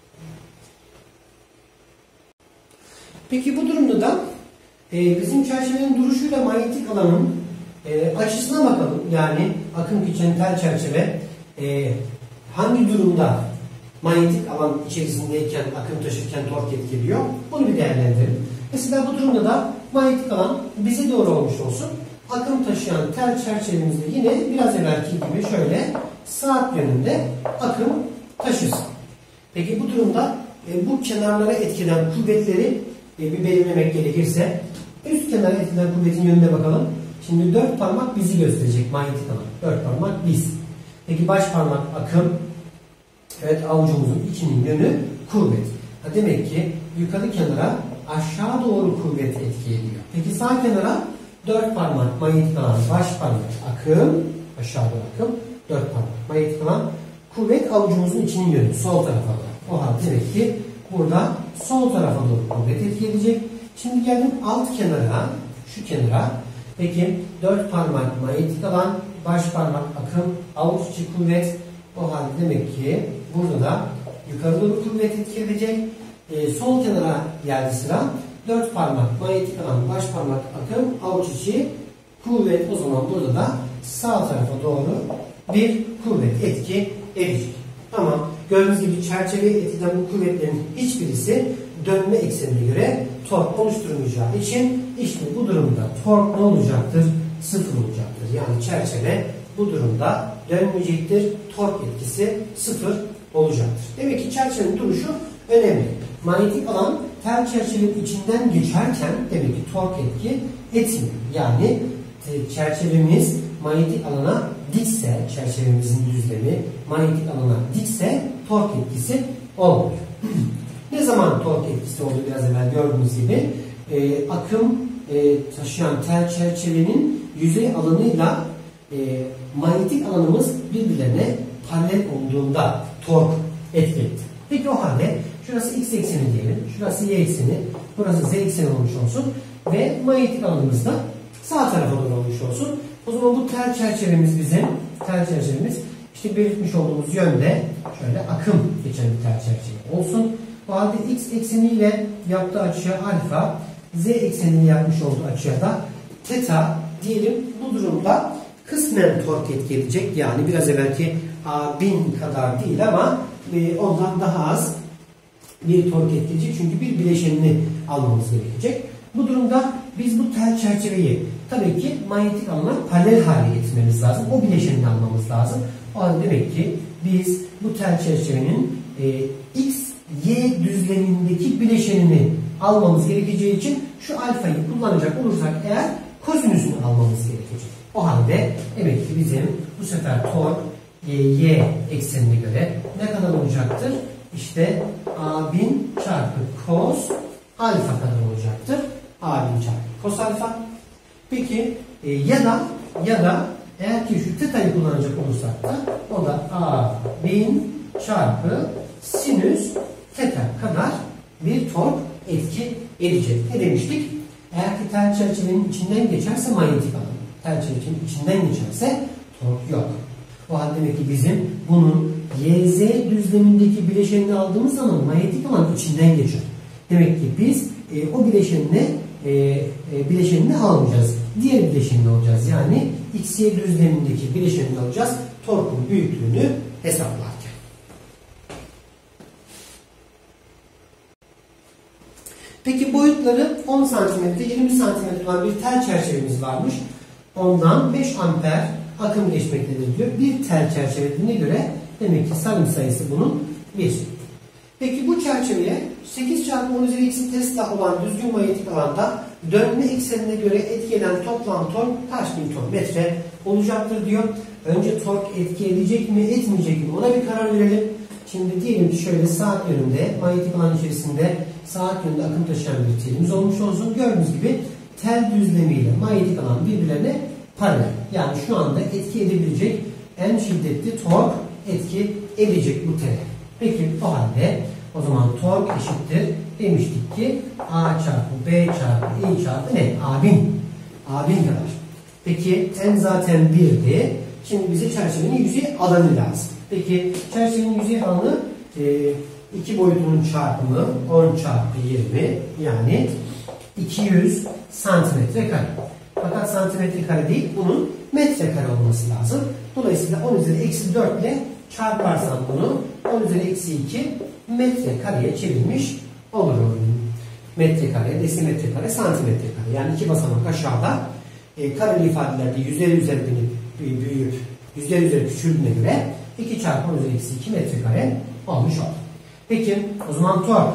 Peki bu durumda da bizim çerçevenin duruşuyla manyetik alanın açısına bakalım. Yani akım geçen tel çerçeve hangi durumda manyetik alan içerisindeyken, akım taşırken tork etkiliyor? Bunu bir değerlendirelim. Mesela bu durumda da manyetik alan bize doğru olmuş olsun. Akım taşıyan tel çerçevemizde yine biraz evvelki gibi şöyle saat yönünde akım taşısın. Peki bu durumda bu kenarlara etkilen kuvvetleri bir belirlemek gerekirse üst kenara etkilen kuvvetin yönüne bakalım. Şimdi 4 parmak bizi gösterecek manyetik alan. 4 parmak biz. Peki baş parmak akım. Evet, avucumuzun içinin yönü kuvvet. Demek ki yukarı kenara aşağı doğru kuvvet etki ediyor. Peki sağ kenara 4 parmak manyetik alan, baş parmak akım, aşağı doğru akım, 4 parmak manyetik alan, kuvvet avucumuzun içinin yönü sol tarafa doğru. O halde demek ki burada sol tarafa doğru kuvvet etki edecek. Şimdi geldim alt kenara, şu kenara. Peki 4 parmak manyetik alan, baş parmak akım, avuç içi kuvvet. O halde demek ki burada da yukarı doğru kuvvet etki edecek. Sol kenara geldi sıra. 4 parmak manyetik alan, baş parmak akım, avuç içi kuvvet. O zaman burada da sağ tarafa doğru bir kuvvet etki edecek. Tamam. Gördüğünüz gibi çerçeveye etkilen bu kuvvetlerin hiçbirisi dönme eksenine göre tork oluşturmayacağı için işte bu durumda tork ne olacaktır? Sıfır olacaktır. Yani çerçeve bu durumda dönmeyecektir. Tork etkisi sıfır olacaktır. Demek ki çerçevenin duruşu önemli. Manyetik alan tel çerçevenin içinden geçerken demek ki tork etki etmiyor. Yani çerçevemiz manyetik alana dikse, çerçevemizin düzlemi manyetik alana dikse tork etkisi olmuyor. Ne zaman tork etkisi oluyor? Biraz evvel gördüğünüz gibi akım taşıyan tel çerçevenin yüzey alanıyla manyetik alanımız birbirlerine paralel olduğunda tork etki etti. Peki o halde şurası x ekseni diyelim, şurası y ekseni, burası z ekseni olmuş olsun ve manyetik alanımız da sağ tarafa doğru olmuş olsun. O zaman bu tel çerçevemiz işte belirtmiş olduğumuz yönde şöyle akım geçen bir tel çerçeve olsun. O halde x ekseniyle yaptığı açıya alfa, z ekseniyle yapmış olduğu açıya da teta diyelim. Bu durumda kısmen tork etki edecek. Yani biraz evvelki A1000 kadar değil ama ondan daha az bir tork etki edecek. Çünkü bir bileşenini almamız gerekecek. Bu durumda biz bu tel çerçeveyi tabii ki manyetik alana paralel hale getirmemiz lazım. O bileşenini almamız lazım. O halde demek ki biz bu tel çerçevenin x, y düzlemindeki bileşenini almamız gerekeceği için şu alfayı kullanacak olursak eğer kosinüsünü almamız gerekecek. O halde demek ki bizim bu sefer tork y eksenine göre ne kadar olacaktır? İşte A1000 çarpı cos alfa kadar olacaktır. A1000 çarpı cos alfa. Peki ya da eğer ki şu teta'yı kullanacak olursak da o da A1000 çarpı sinüs teta kadar bir tork etki edecek. Ne demiştik? Eğer ki tel çerçevenin içinden geçerse manyetik alan, tel çerçevenin içinden geçerse tork yok. O halde demek ki bizim bunun YZ düzlemindeki bileşenini aldığımız zaman manyetik alan içinden geçer. Demek ki biz o bileşenini almayacağız. Diğer bileşenini alacağız. Yani XY düzlemindeki bileşenini alacağız. Torkun büyüklüğünü hesaplarken. Peki boyutları 10 cm, 20 cm olan bir tel çerçevemiz varmış. Ondan 5 amper akım geçmektedir diyor. Bir tel çerçevesine göre demek ki sarım sayısı bunun 1. Peki bu çerçeveye 8 çarpı 10 üzeri eksi Tesla olan düzgün manyetik alanda dönme eksenine göre etki eden toplam tork kaç Newton metre olacaktır diyor. Önce tork etki edecek mi etmeyecek mi ona bir karar verelim. Şimdi diyelim ki şöyle saat yönünde manyetik alan içerisinde saat yönünde akım taşıyan bir telimiz olmuş olsun. Gördüğünüz gibi tel düzlemiyle manyetik alan birbirlerine paralel. Yani şu anda etki edebilecek en şiddetli tork etki edecek bu tele. Peki o halde o zaman tork eşittir demiştik ki A çarpı B çarpı E çarpı ne? A'bin kadar. Peki en zaten 1'di. Şimdi bize çerçevenin yüzey alanı lazım. Peki çerçevenin yüzey alanı iki boyutunun çarpımı 10 çarpı 20 yani 200 santimetre kare. Fakat santimetre kare değil bunun metre kare olması lazım. Dolayısıyla 10 üzeri eksi 4 ile çarparsam bunu 10 üzeri eksi 2 metre kareye çevirmiş olurum. Metre kare, desimetre kare, santimetre kare. Yani iki basamak aşağıda kareli ifadelerde yüzleri üzerinde büyüyüp yüzleri üzeri küçüldüğüne göre 2 çarpı 10 üzeri eksi 2 metre kare olmuş oldu. Peki o zaman tork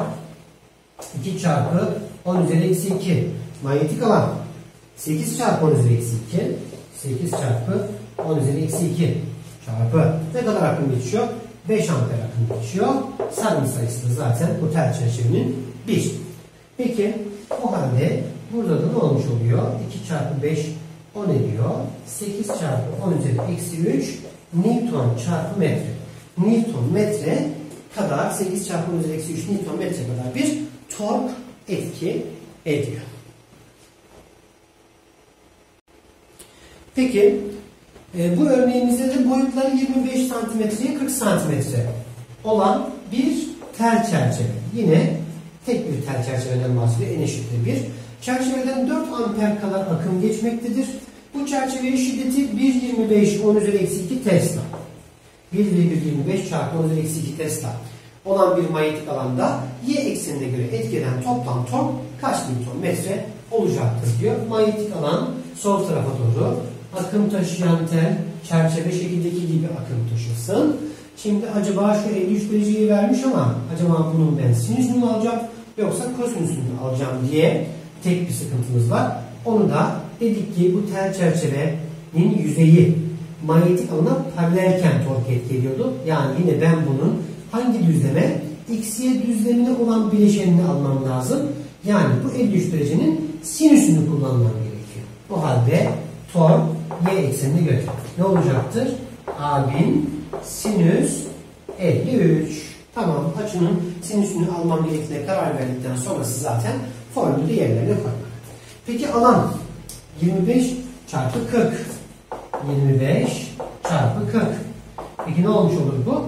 2 çarpı 10 üzeri eksi 2 manyetik alan 8 çarpı 10 üzeri eksi 2 8 çarpı 10 üzeri eksi 2 çarpı ne kadar akım geçiyor? 5 amper akım geçiyor. Sarım sayısı da zaten bu tel çerçevenin 1. Peki o halde burada da ne olmuş oluyor? 2 çarpı 5 10 ediyor. 8 çarpı 10 üzeri eksi 3 Newton çarpı metre. Newton metre kadar 8 çarpı 10 üzeri eksi 3 Newton metre kadar bir tork etki ediyor. Peki bu örneğimizde de boyutları 25 santimetreye 40 santimetre olan bir tel çerçeve. Yine tek bir tel çerçeveden bahsediyor. En eşitli bir. Çerçeveden 4 amper kadar akım geçmektedir. Bu çerçevenin şiddeti 1,25 10 üzeri eksi 2 Tesla. 1,25 çarpı 10 üzeri eksi 2 Tesla olan bir manyetik alanda y eksenine göre etki eden toplam tork kaç Newton metre olacaktır diyor. Manyetik alan sol tarafa doğru akım taşıyan tel çerçeve şekildeki gibi akım taşısın. Şimdi acaba şu 53 dereceyi vermiş ama acaba bunun ben sinüsünü mü alacağım yoksa kosinüsünü mü alacağım diye tek bir sıkıntımız var. Onu da dedik ki bu tel çerçevenin yüzeyi manyetik alana paralelken tork etki ediyordu. Yani yine ben bunun hangi düzleme? XY düzlemine olan bileşenini almam lazım. Yani bu 53 derecenin sinüsünü kullanmam gerekiyor. O halde tork y eksenine göre ne olacaktır? A'bin sinüs 53. Tamam, açının sinüsünü almam gerektiğine karar verdikten sonrası zaten formülü yerlerine koymak. Peki alan 25 çarpı 40. 25 çarpı 40. Peki ne olmuş olur bu?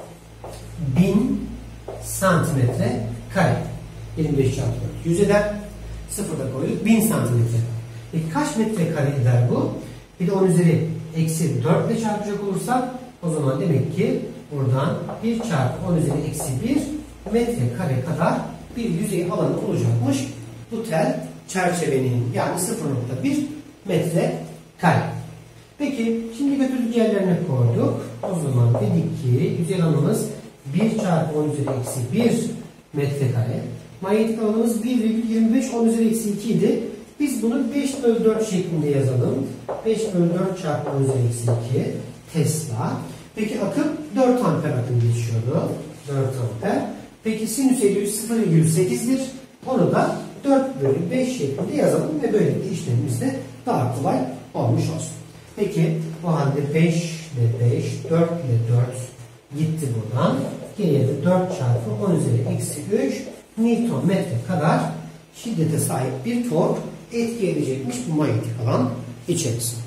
1000 santimetre kare. 25 çarpı 4. 100 eder. Sıfırda koyduk. 1000 santimetre. Peki kaç metre kare eder bu? Bir de 10 üzeri eksi 4 ile çarpacak olursak o zaman demek ki buradan 1 çarpı 10 üzeri eksi 1 metre kare kadar bir yüzey alanı olacakmış. Bu tel çerçevenin yani 0,1 metre kare. Peki şimdi götürdük yerlerine koyduk. O zaman dedik ki yüzey alanımız 1 çarpı 10 üzeri eksi 1 metre kare. Manyetik alanımız 1,25 10 üzeri eksi 2 idi. Biz bunu 5 bölü 4 şeklinde yazalım. 5 bölü 4 çarpı 10 üzeri eksi 2 Tesla. Peki akım 4 amper akım geçiyordu. 4 amper. Peki sinüs 0,8'dir. Onu da 4 bölü 5 şeklinde yazalım ve böylelikle işlemimiz de daha kolay olmuş olsun. Peki o halde 5 ile 5, 4 ile 4 gitti buradan. Geriye de 4 çarpı 10 üzeri eksi 3 Newton metre kadar şiddete sahip bir tork etki edecekmiş bu manyetik alan içerisinde.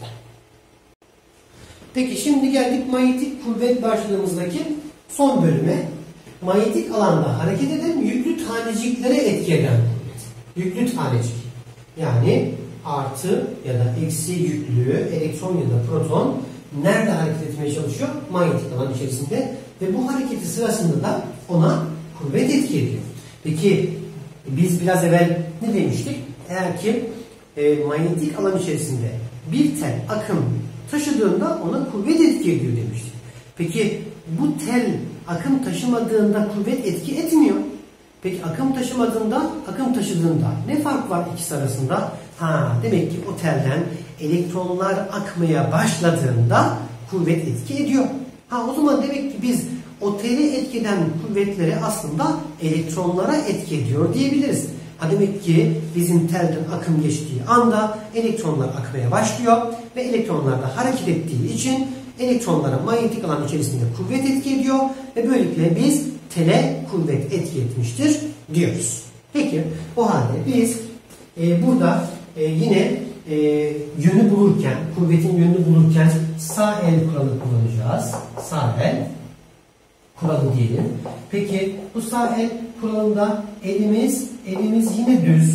Peki şimdi geldik manyetik kuvvet başlığımızdaki son bölüme. Manyetik alanda hareket eden yüklü taneciklere etki eden kuvvet. Yüklü tanecik. Yani artı ya da eksi yüklü elektron ya da proton nerede hareket etmeye çalışıyor? Manyetik alan içerisinde ve bu hareketi sırasında da ona kuvvet etki ediyor. Peki biz biraz evvel ne demiştik? Eğer ki manyetik alan içerisinde bir tel akım taşıdığında ona kuvvet etki ediyor demiştik. Peki bu tel akım taşımadığında kuvvet etki etmiyor. Peki akım taşıdığında ne fark var ikisi arasında? Demek ki o telden elektronlar akmaya başladığında kuvvet etki ediyor. O zaman demek ki biz o teli etki eden kuvvetleri aslında elektronlara etki ediyor diyebiliriz. Demek ki bizim telden akım geçtiği anda elektronlar akmaya başlıyor ve elektronlar da hareket ettiği için elektronlara manyetik alan içerisinde kuvvet etki ediyor ve böylelikle biz tele kuvvet etki etmiştir diyoruz. Peki o halde biz burada yine yönü bulurken, kuvvetin yönünü bulurken sağ el kuralı kullanacağız. Sağ el kuralı diyelim. Peki bu sağ el kuralında elimiz yine düz.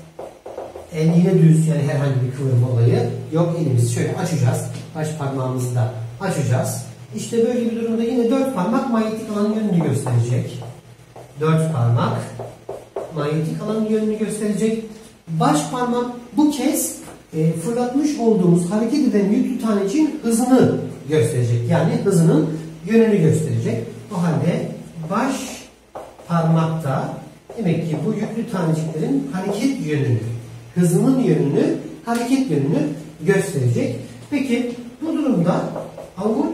El yine düz, yani herhangi bir kıvırma olayı yok. Elimizi şöyle açacağız. Baş parmağımızı da açacağız. İşte böyle bir durumda yine 4 parmak manyetik alanın yönünü gösterecek. 4 parmak manyetik alanın yönünü gösterecek. Baş parmak bu kez fırlatmış olduğumuz hareket eden yüklü taneciğin hızını gösterecek. Yani hızının yönünü gösterecek. O halde baş parmakta demek ki bu yüklü taneciklerin hareket yönünü, hızının yönünü, hareket yönünü gösterecek. Peki bu durumda avuç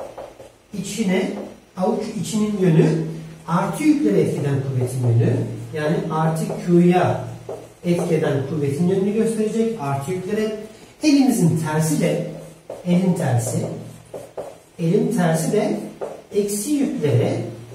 içinin yönü artı yüklere etkeden kuvvetin yönü, yani artı Q'ya etkeden kuvvetin yönünü gösterecek. Artı yüklere. Elimizin tersi de elin tersi de eksi yüklere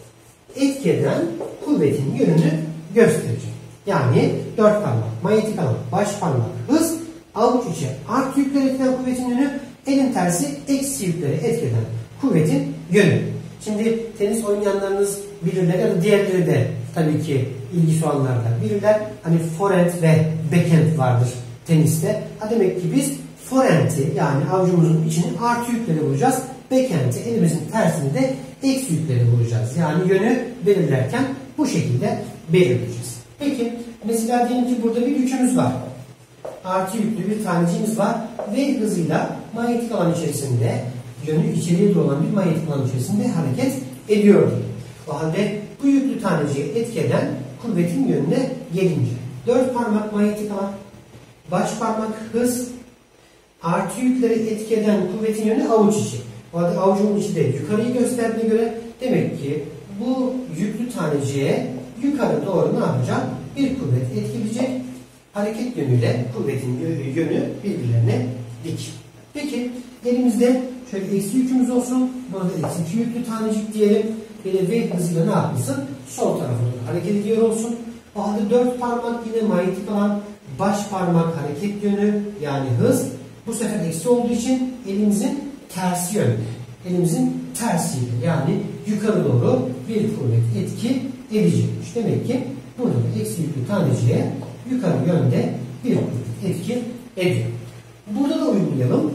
etkeden kuvvetin yönünü gösterecek. Yani 4 parmak manyetik alan, baş parmak hız, avuç içi artı yüklere etkeden kuvvetin yönü, elin tersi eksi yüklere etkeden kuvvetin yönü. Şimdi tenis oynayanlarınız bilirler ya da diğerleri de tabii ki ilgisi olanlar da bilirler. Hani forehand ve backhand vardır teniste. Demek ki biz forehand'i, yani avucumuzun içini artı yükleri vuracağız. Backhand'i, elimizin tersini de eksi yükleri vuracağız. Yani yönü belirlerken bu şekilde belirleyeceğiz. Peki mesela diyelim ki burada bir yükümüz var. Artı yüklü bir taneciğimiz var ve hızıyla manyetik alan içerisinde, yönü içeriye doğru olan bir manyetik alan içerisinde hareket ediyor. O halde bu yüklü taneciğe etki eden kuvvetin yönüne gelince 4 parmak manyetik alan, baş parmak hız, artı yüklere etki eden kuvvetin yönü avuç içi. O halde avucumun içi de yukarıyı gösterdiğine göre demek ki bu yüklü taneciğe yukarı doğru ne yapacak? Bir kuvvet etkileyecek. Hareket yönüyle kuvvetin yönü birbirlerine dik. Peki elimizde şöyle eksi yükümüz olsun. Burada eksi 2 yüklü tanecik diyelim. Böyle V hızıyla ne yapmışsın? Sol tarafa doğru hareket ediyor olsun. O halde 4 parmak yine manyetik alan, baş parmak hareket yönü yani hız. Bu sefer eksi olduğu için elimizin tersi yönde. Elimizin tersiyle, yani yukarı doğru bir kuvvet etki edecekmiş. Demek ki burada da eksi yüklü taneciğe yukarı yönde bir kuvvet etki ediyor. Burada da uygulayalım.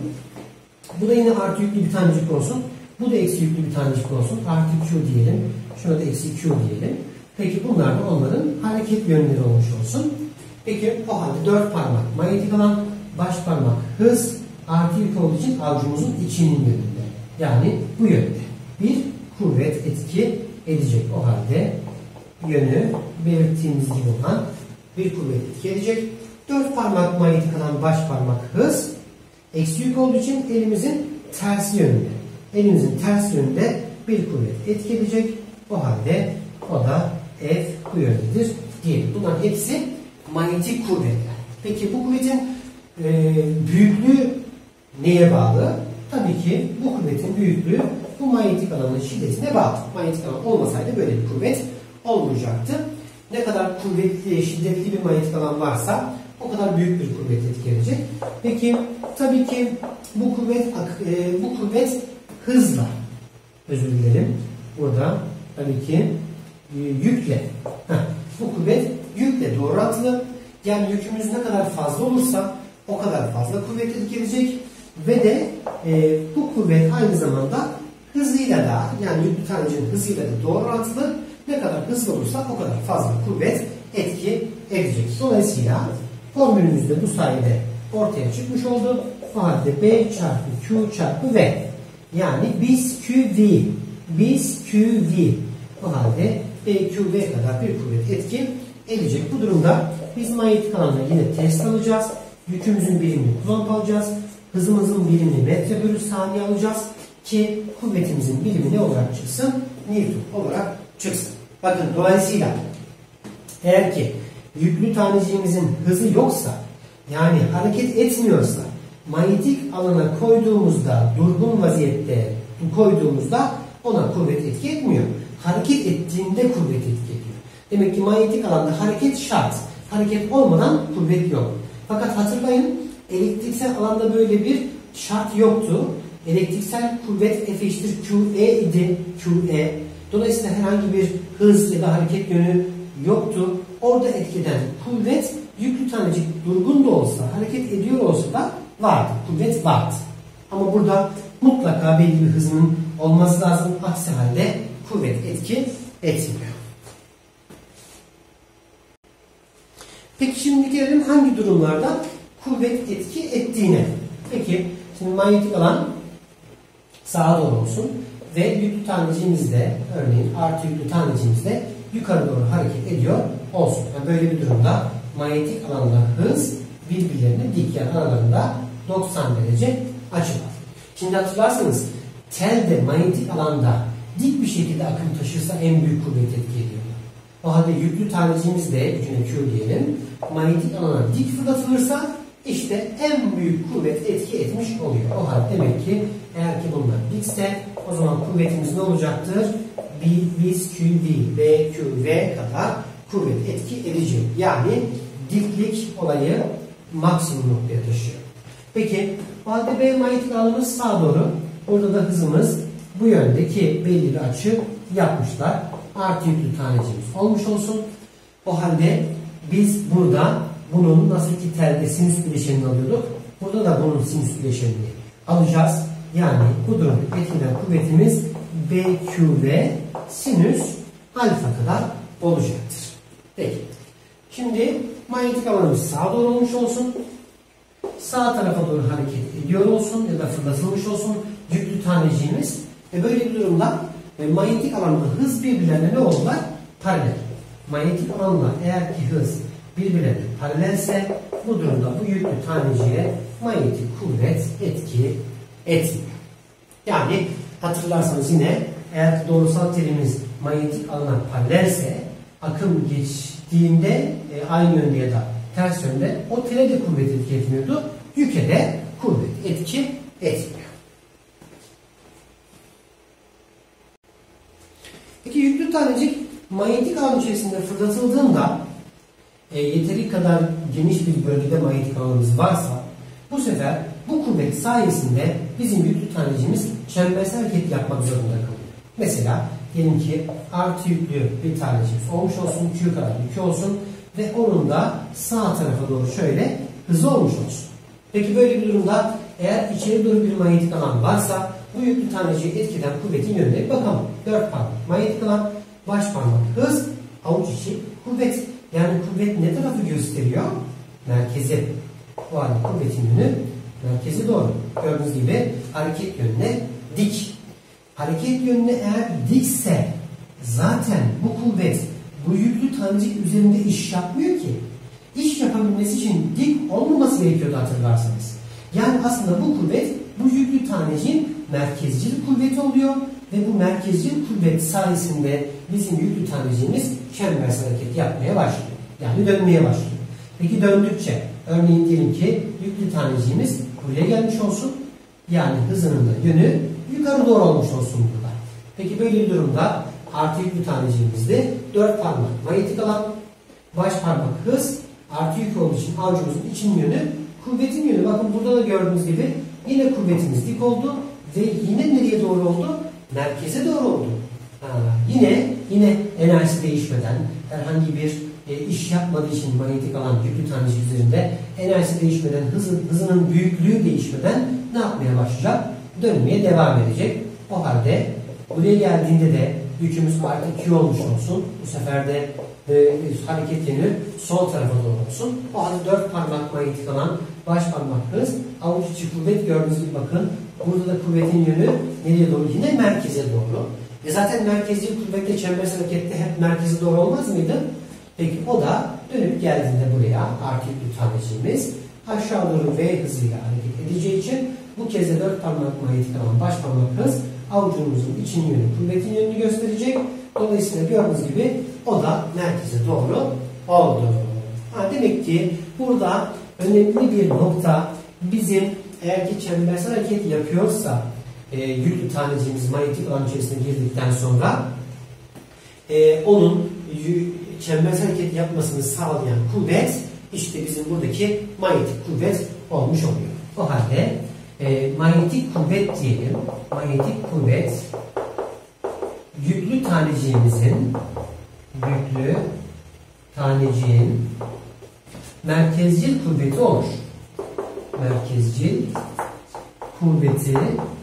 Bu da yine artı yüklü bir tanecik olsun. Bu da eksi yüklü bir tanecik olsun. Artı Q diyelim. Şuna da eksi Q diyelim. Peki bunlar da onların hareket yönleri olmuş olsun. Peki o halde 4 parmak manyetik alan, baş parmak hız, artı yük olduğu için avucumuzun içinin yönünde. Yani bu yönde bir kuvvet etki edecek. O halde yönü belirttiğimiz gibi olan bir kuvvet etki edecek. 4 parmak manyetik alan, baş parmak hız, eksi yük olduğu için elimizin tersi yönünde. Elimizin ters yönünde bir kuvvet etki edecek. O halde o da F bu yöndedir diyelim. Bunların hepsi manyetik kuvvetler. Peki bu kuvvetin büyüklüğü neye bağlı? Tabii ki bu kuvvetin büyüklüğü bu manyetik alanın şiddetine bağlı. Manyetik alan olmasaydı böyle bir kuvvet olmayacaktı. ne kadar kuvvetli, şiddetli bir manyetik alan varsa o kadar büyük bir kuvvet etki edecek. Peki tabii ki bu kuvvet hızla, özür dilerim, burada tabii ki yükle, bu kuvvet yükle doğru orantılı. Yani yükümüz ne kadar fazla olursa o kadar fazla kuvvet etki edecek ve de bu kuvvet aynı zamanda hızıyla da, yani yüklü tanecinin hızıyla da doğru orantılı. Ne kadar hızlı olursa o kadar fazla kuvvet etki edecek. Dolayısıyla formülümüz de bu sayede ortaya çıkmış oldu. O halde B çarpı Q çarpı V. Yani biz QV. O halde BQV kadar bir kuvvet etki edecek. Bu durumda biz manyetik alanda yine test alacağız. Yükümüzün birimini kullanıp alacağız. Hızımızın birimini metre bölü saniye alacağız. Ki kuvvetimizin birimi ne olarak çıksın? Newton olarak çıksın. Bakın dolayısıyla eğer ki yüklü taneciğimizin hızı yoksa, yani hareket etmiyorsa, manyetik alana koyduğumuzda, durgun vaziyette koyduğumuzda ona kuvvet etki etmiyor. Hareket ettiğinde kuvvet etki ediyor. Demek ki manyetik alanda hareket şart. Hareket olmadan kuvvet yok. Fakat hatırlayın, elektriksel alanda böyle bir şart yoktu. Elektriksel kuvvet F eşittir QE idi. QE. Dolayısıyla herhangi bir hız ya da hareket yönü yoktu. Orada etkeden kuvvet yüklü tanecik durgun da olsa, hareket ediyor olsa da vardı. Kuvvet vardı. Ama burada mutlaka belli bir hızının olması lazım. Aksi halde kuvvet etki etmiyor. Peki şimdi gelelim hangi durumlarda kuvvet etki ettiğine. Peki şimdi manyetik alan sağa doğru olsun ve yüklü taneciğimizde, örneğin artı yüklü taneciğimizde yukarı doğru hareket ediyor olsun. Yani böyle bir durumda manyetik alanla hız birbirlerine dik, yani aralarında 90 derece açı var. Şimdi hatırlarsanız tel de manyetik alanda dik bir şekilde akım taşırsa en büyük kuvvet etki ediyor. O halde yüklü taneciğimiz de, gücüne Q diyelim, manyetik alana dik fırlatılırsa işte en büyük kuvvet etki etmiş oluyor. O halde demek ki eğer ki bunlar dikse o zaman kuvvetimiz ne olacaktır? Biz QV, BQV kadar kuvvet etki edecek. Yani diklik olayı maksimum noktaya taşıyor. Peki o halde B manyetik alanımız sağa doğru. Orada da hızımız bu yöndeki belli bir açı yapmışlar. Artı yüklü tanecimiz olmuş olsun. O halde biz burada bunun nasıl ki telde sinüs bileşenini alıyorduk, burada da bunun sinüs bileşenini alacağız. Yani bu durumda etkilen kuvvetimiz BQV sinüs alfa kadar olacaktır. Peki. Şimdi manyetik alanımız sağa doğru olmuş olsun. Sağ tarafa doğru hareket ediyor olsun ya da fırlatılmış olsun yüklü taneciğimiz. Ve böyle bir durumda manyetik alanla hız birbirlerine ne oldular? Paralel. Manyetik alanla eğer ki hız birbirlerine paralelse bu durumda bu yüklü taneciğe manyetik kuvvet etki etmiyor. Yani hatırlarsanız yine eğer doğrusal telimiz manyetik alana paralelse akım geçtiğinde aynı yönde ya da ters yönde o tele de kuvvet etki etmiyordu. Yüke de kuvvet etki etmiyor. Peki yüklü tanecik manyetik alan içerisinde fırlatıldığında yeteri kadar geniş bir bölgede manyetik alanımız varsa bu sefer bu kuvvet sayesinde bizim yüklü tanecimiz çembersel hareket yapmak zorunda kalıyor. Mesela diyelim ki artı yüklü bir tanecimiz olmuş olsun, Q kadar yükü olsun ve onun da sağ tarafa doğru şöyle hızı olmuş olsun. Peki böyle bir durumda eğer içeri doğru bir manyetik alan varsa bu yüklü taneciği etkiden kuvvetin yönüne bakalım. 4 parmak manyetik alan, baş parmak hız, avuç içi kuvvet. Yani kuvvet ne tarafı gösteriyor? Merkezi. O halde kuvvetin yönü merkeze doğru. Gördüğünüz gibi hareket yönüne dik. Hareket yönüne eğer dikse zaten bu kuvvet bu yüklü tanecik üzerinde iş yapmıyor ki. İş yapabilmesi için dik olmaması gerekiyordu hatırlarsanız. Yani aslında bu kuvvet bu yüklü taneciğin merkezcil kuvveti oluyor ve bu merkezcil kuvvet sayesinde bizim yüklü taneciğimiz çembersel hareket yapmaya başlıyor. Yani dönmeye başlıyor. Peki döndükçe örneğin diyelim ki yüklü taneciğimiz buraya gelmiş olsun. Yani hızının da yönü yukarı doğru olmuş olsun burada. Peki böyle bir durumda artı yüklü taneciğimizde 4 parmak manyetik alan, baş parmak hız artı yük olduğu için avucumuzun için yönü kuvvetin yönü. Bakın burada da gördüğünüz gibi yine kuvvetimiz dik oldu ve yine nereye doğru oldu? Merkeze doğru oldu. Yine enerjisi değişmeden, herhangi bir iş yapmadığı için manyetik alan yüklü tanecik üzerinde enerjisi değişmeden, hızının büyüklüğü değişmeden ne yapmaya başlayacak? Dönmeye devam edecek. O halde buraya geldiğinde de yükümüz artık Q olmuş olsun. Bu sefer de hareket yönü sol tarafa doğru olsun. O halde 4 parmak manyetik alan, baş parmak hız, avuç içi kuvvet gördüğünüz gibi bakın. Burada da kuvvetin yönü nereye doğru? Yine merkeze doğru. Zaten merkezci kuvvetle çembersel harekette hep merkeze doğru olmaz mıydı? Peki o da dönüp geldiğinde buraya artı yüklü taneciğimiz aşağı doğru V hızıyla hareket edeceği için bu kez de 4 parmak manyetik alan, baş parmak hız avucumuzun için yönü, kuvvetin yönünü gösterecek. Dolayısıyla gördüğünüz gibi o da merkeze doğru oldu. Demek ki burada önemli bir nokta bizim eğer ki çembersel hareket yapıyorsa yüklü taneciğimiz manyetik alan içerisine girdikten sonra onun çembersel hareket yapmasını sağlayan kuvvet işte bizim buradaki manyetik kuvvet olmuş oluyor. O halde manyetik kuvvet diyelim. Manyetik kuvvet yüklü taneciğin merkezcil kuvveti olur. Merkezcil kuvveti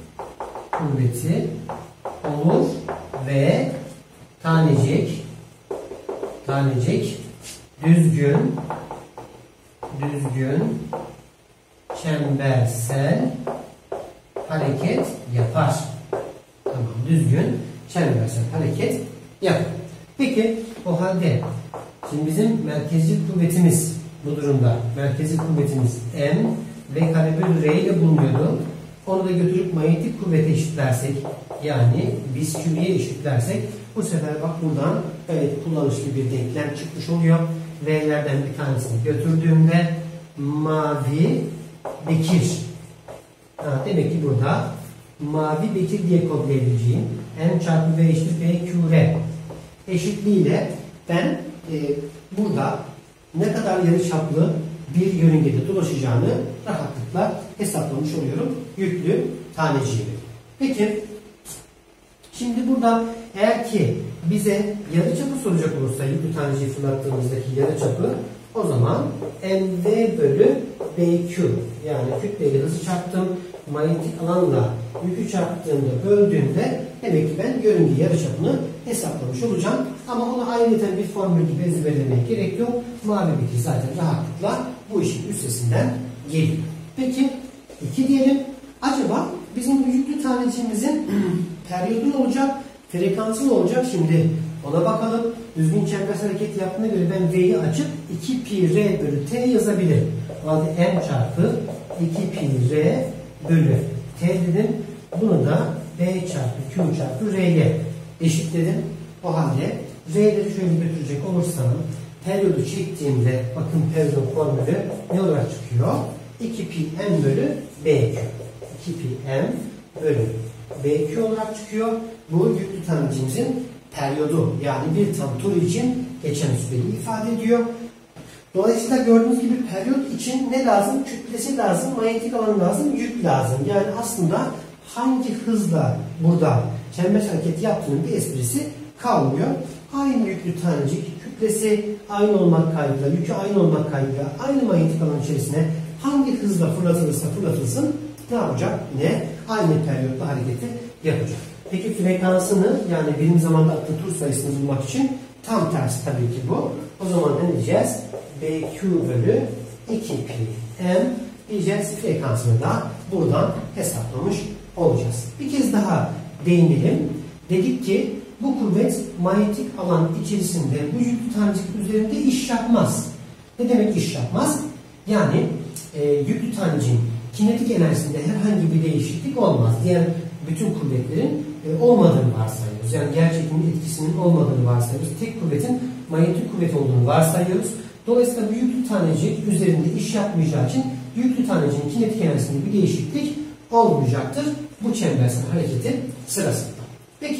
olur ve tanecik düzgün çembersel hareket yapar. Tamam, düzgün çembersel hareket yapar. Peki o halde şimdi bizim merkezcil kuvvetimiz bu durumda merkezcil kuvvetimiz M ve kare bölü R ile bulunuyordu. Onu da götürüp manyetik kuvvete eşitlersek yani biz Q'ye eşitlersek bu sefer bak buradan gayet kullanışlı bir denklem çıkmış oluyor. V'lerden bir tanesini götürdüğümde mavi bekir. Demek ki burada mavi bekir diye kodlayabileceğim M çarpı V eşittir P Q R eşitliğiyle ben burada ne kadar yarıçaplı bir yörüngede dolaşacağını rahatlıkla hesaplamış oluyorum yüklü taneciğimi. Peki şimdi burada eğer ki bize yarıçapı soracak olursa yüklü taneciği fırlattığımızdaki yarıçapı o zaman mv bölü bq yani kütleyle hızı çarptım manyetik alanla yükü çarptığımda böldüğümde demek ki ben yörünge yarıçapını hesaplamış olacağım. Ama ona ayrıca bir formül gibi ezberlemeye gerek yok. Mavi bekir zaten rahatlıkla bu işin üstesinden geliyor. Peki 2 diyelim. Acaba bizim bu yüklü taneciğimizin periyodu ne olacak? Frekansı ne olacak? Şimdi ona bakalım. Düzgün çembersel hareket yaptığına göre ben V'yi açıp 2 pi R bölü T yazabilirim. O halde M çarpı 2 pi R bölü T dedim. Bunu da B çarpı Q çarpı R'ye eşitledim. O halde R'leri şöyle götürecek olursam periyodu çektiğimde bakın periyodun formülü ne olarak çıkıyor? 2 pi M bölü BQ. 2 pi M bölü BQ olarak çıkıyor. Bu yüklü taneciğimizin periyodu yani bir tam tur için geçen süreyi ifade ediyor. Dolayısıyla gördüğünüz gibi periyot için ne lazım? Kütlesi lazım, manyetik alan lazım, yük lazım. Yani aslında hangi hızla burada çembersel hareket yaptığının bir esprisi kalmıyor. Aynı yüklü tanecik, kütlesi aynı olmak kaydıyla, yükü aynı olmak kaydıyla aynı manyetik alan içerisine hangi hızla fırlatılırsa fırlatılsın ne yapacak? Yine aynı periyotta hareketi yapacak. Peki frekansını yani birim zamanda attığı tur sayısını bulmak için tam tersi tabii ki bu. O zaman ne diyeceğiz? BQ bölü 2 pi M diyeceğiz. Frekansını da buradan hesaplamış olacağız. Bir kez daha değinelim. Dedik ki bu kuvvet manyetik alan içerisinde bu yüklü tanecik üzerinde iş yapmaz. Ne demek iş yapmaz? Yani yüklü taneciğin kinetik enerjisinde herhangi bir değişiklik olmaz. Diğer bütün kuvvetlerin olmadığını varsayıyoruz. Yani gerçekliğin etkisinin olmadığını varsayıyoruz. Tek kuvvetin manyetik kuvvet olduğunu varsayıyoruz. Dolayısıyla bu yüklü tanecik üzerinde iş yapmayacağı için yüklü taneciğin kinetik enerjisinde bir değişiklik olmayacaktır bu çembersel hareketi sırasında. Peki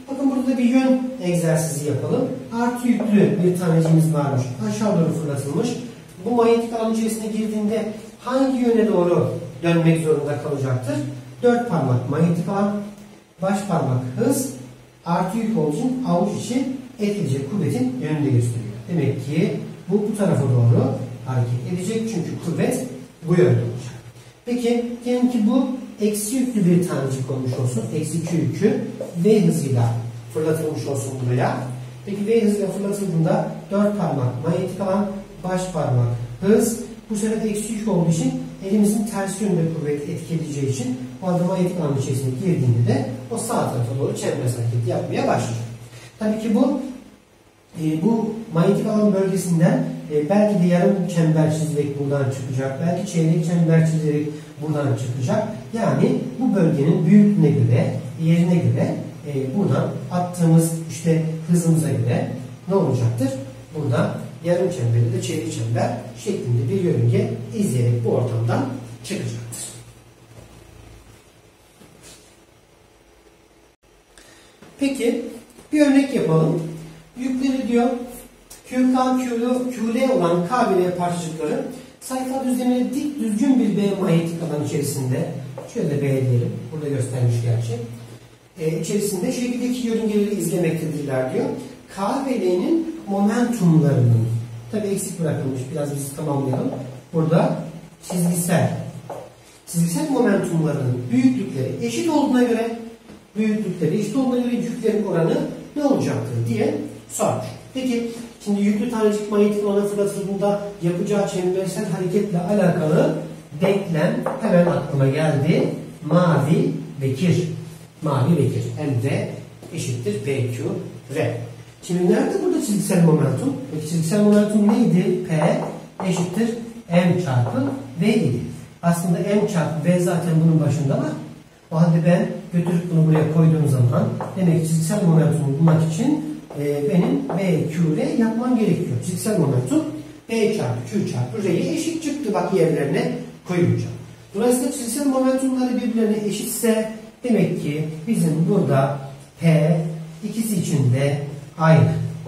Bakın burada da bir yön egzersizi yapalım. Artı yüklü bir tanecimiz varmış. Aşağı doğru fırlatılmış. Bu manyetik alan içerisine girdiğinde hangi yöne doğru dönmek zorunda kalacaktır? 4 parmak manyetik alan, baş parmak hız, artı yük olduğu için avuç içi etkileyecek kuvvetin yönünü gösteriyor. Demek ki bu tarafa doğru hareket edecek. Çünkü kuvvet bu yönde olacak. Peki diyelim ki bu eksi yüklü bir tanecik olmuş olsun. Eksi 2 yükü V hızıyla fırlatılmış olsun buraya. Peki V hızıyla fırlatıldığında 4 parmak manyetik alan, baş parmak hız. Bu sefer eksi yük olduğu için elimizin ters yönde kuvvet etkileyeceği için o halde manyetik alan içerisine girdiğinde de o sağ tarafa doğru çembers hareketi yapmaya başlayacak. Tabii ki bu manyetik alan bölgesinden belki de yarım çember çizilerek buradan çıkacak, belki çeyrek çember çizilerek buradan çıkacak. Yani bu bölgenin büyüklüğüne göre, yerine göre buradan attığımız işte hızımıza göre ne olacaktır? Burada yarım çember ya da çeyrek çember şeklinde bir yörünge izleyerek bu ortamdan çıkacaktır. Peki bir örnek yapalım. Yükleri diyor QK, QL olan KBL parçacıkları sayfa düzlemine dik düzgün bir B manyetik alan içerisinde, şöyle B diyelim, burada göstermiş gerçi, içerisinde şekildeki yörüngeleri izlemektedirler diyor. K ve L'nin momentumlarının, tabi eksik bırakılmış, biraz biz tamamlayalım. Burada çizgisel momentumlarının büyüklükleri eşit olduğuna göre yüklerin oranı ne olacaktır diye sormuş. Peki şimdi yüklü tanecik manyetik alana fırlatıldığında yapacağı çembersel hareketle alakalı denklem hemen aklıma geldi. Mavi bekir. MV eşittir PQ R. Şimdi nerede burada çizgisel momentum? Peki çizgisel momentum neydi? P eşittir M çarpı V idi. Aslında M çarpı V zaten bunun başında var. O halde ben götürüp bunu buraya koyduğum zaman demek ki çizgisel momentumu bulmak için benim BQR yapmam gerekiyor. Çizgisel momentum B çarpı Q çarpı R'ye eşit çıktı. Bak yerlerine koyunca. Dolayısıyla çizgisel momentumları birbirlerine eşitse demek ki bizim burada P ikisi için de aynı.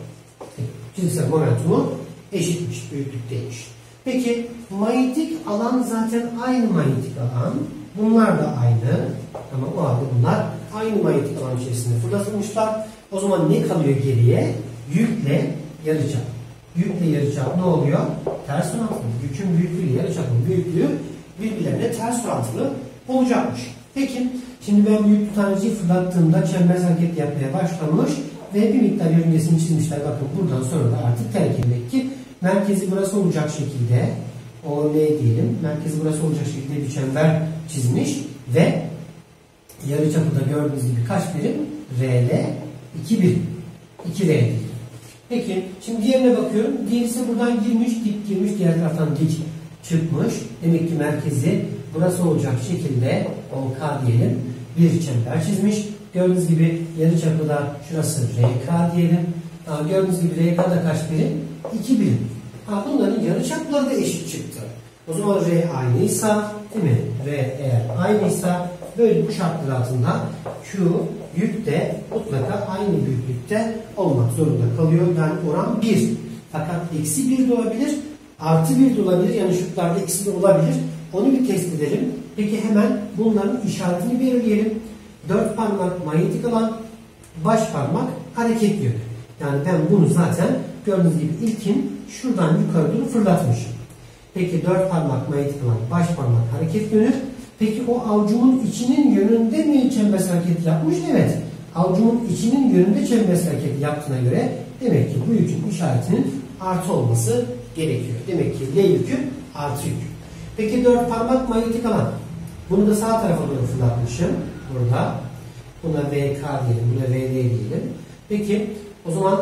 Çizgisel momentumu eşitmiş, büyüklükteymiş. Peki manyetik alan zaten aynı manyetik alan. Bunlar da aynı. Ama o halde bunlar aynı manyetik alan içerisinde fırlatılmışlar. O zaman ne kalıyor geriye? Yükle yarıçap. Yükle yarıçap ne oluyor? Ters orantılı. Yükün büyüklüğü, yarıçapın büyüklüğü birbirlerine ters orantılı olacakmış. Peki, şimdi ben yüklü taneciği fırlattığımda çembers hareket yapmaya başlamış ve bir miktar yörüngesini çizmişler. Bakın buradan sonra da artık terk etmek ki merkezi burası olacak şekilde O L diyelim. Merkezi burası olacak şekilde bir çember çizmiş ve yarıçapı da gördüğünüz gibi kaç birim? RL 2 birim. 2R diyelim. Peki şimdi diğerine bakıyorum. Diğerisi buradan girmiş, dik girmiş. Diğer taraftan dik çıkmış. Demek ki merkezi burası olacak şekilde OK diyelim. Bir çember çizmiş. Gördüğünüz gibi yarıçapı da şurası RK diyelim. Gördüğünüz gibi RK'da kaç birim? 2 birim. Bunların yarıçapları da eşit çıktı. O zaman R aynıysa, değil mi? R eğer aynıysa böyle bu şartlar altında Q yük de mutlaka aynı büyüklükte olmak zorunda kalıyor. Yani oran 1. Fakat eksi 1 de olabilir, artı 1 de olabilir. Yani şıklarda eksi de olabilir. Onu bir test edelim. Peki hemen bunların işaretini belirleyelim. 4 parmak manyetik alan, baş parmak hareket yönü. Yani ben bunu zaten gördüğünüz gibi ilkin şuradan yukarı doğru fırlatmışım. Peki 4 parmak manyetik alan, baş parmak hareket yönü. Peki o avucumun içinin yönünde mi çembers hareketi yapmış? Evet. Avucumun içinin yönünde çembers hareketi yaptığına göre demek ki bu yükün işaretinin artı olması gerekiyor. Demek ki L yükü artı yük. Peki 4 parmak manyetik alan. Bunu da sağ tarafa doğru fırlatmışım. Burada. Buna VK diyelim. Buna VD diyelim. Peki o zaman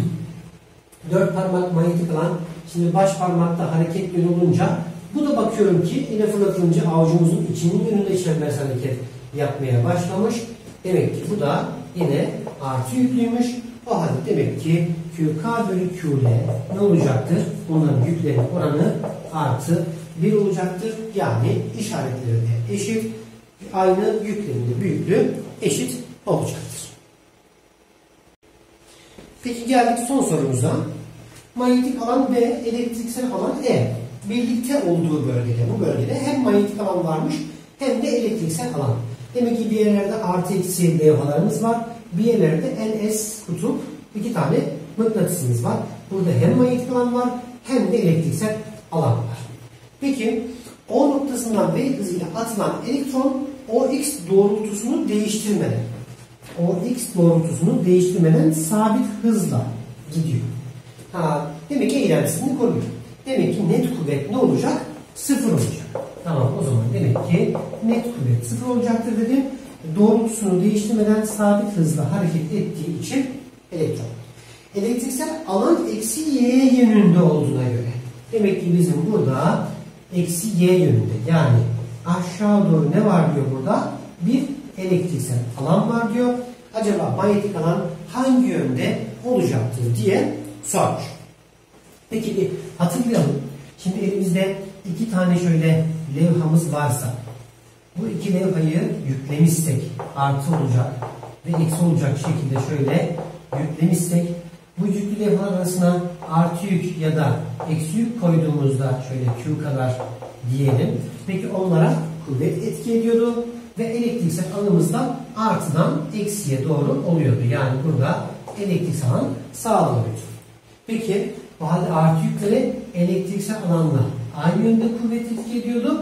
4 parmak manyetik alan. Şimdi baş parmakta hareket yönü olunca bu da bakıyorum ki yine fırlatılınca avucumuzun içinin yönünde çembers hareket yapmaya başlamış. Demek ki bu da yine artı yüklüymüş. O halde demek ki QK bölü QL ne olacaktır? Bunların yüklerin oranı artı 1 olacaktır. Yani işaretleri de eşit. Aynı yüklerin de büyüklüğü eşit olacaktır. Peki geldik son sorumuza. Manyetik alan B, elektriksel alan E. Birlikte olduğu bölgede, bu bölgede hem manyetik alan varmış hem de elektriksel alan. Demek ki bir yerlerde artı eksi levhalarımız var. Bir yerlerde NS kutup, 2 tane mıknatısımız var. Burada hem manyetik alan var hem de elektriksel alan var. Peki O noktasından V hızıyla atılan elektron OX doğrultusunu değiştirmeden sabit hızla gidiyor. Demek ki eylemsizliğini koruyor. Demek ki net kuvvet ne olacak? 0 olacak. Tamam, o zaman demek ki net kuvvet 0 olacaktır dedim. Doğrultusunu değiştirmeden sabit hızla hareket ettiği için elektron. Elektriksel alan eksi Y yönünde olduğuna göre. Demek ki bizim burada eksi Y yönünde, yani aşağı doğru ne var diyor burada? Bir elektriksel alan var diyor. Acaba manyetik alan hangi yönde olacaktır diye sormuş. Peki bir hatırlayalım. Şimdi elimizde 2 tane şöyle levhamız varsa, bu 2 levhayı yüklemişsek artı olacak ve eksi olacak şekilde şöyle yüklemişsek, bu yüklü levhalar arasına artı yük ya da eksi yük koyduğumuzda şöyle Q kadar diyelim. Peki onlara kuvvet etki ediyordu ve elektriksel alanımızda artıdan eksiye doğru oluyordu. Yani burada elektriksel alan sağlanıyordu. Peki bu halde artı yükleri elektriksel alanla aynı yönde kuvvet etki ediyordu.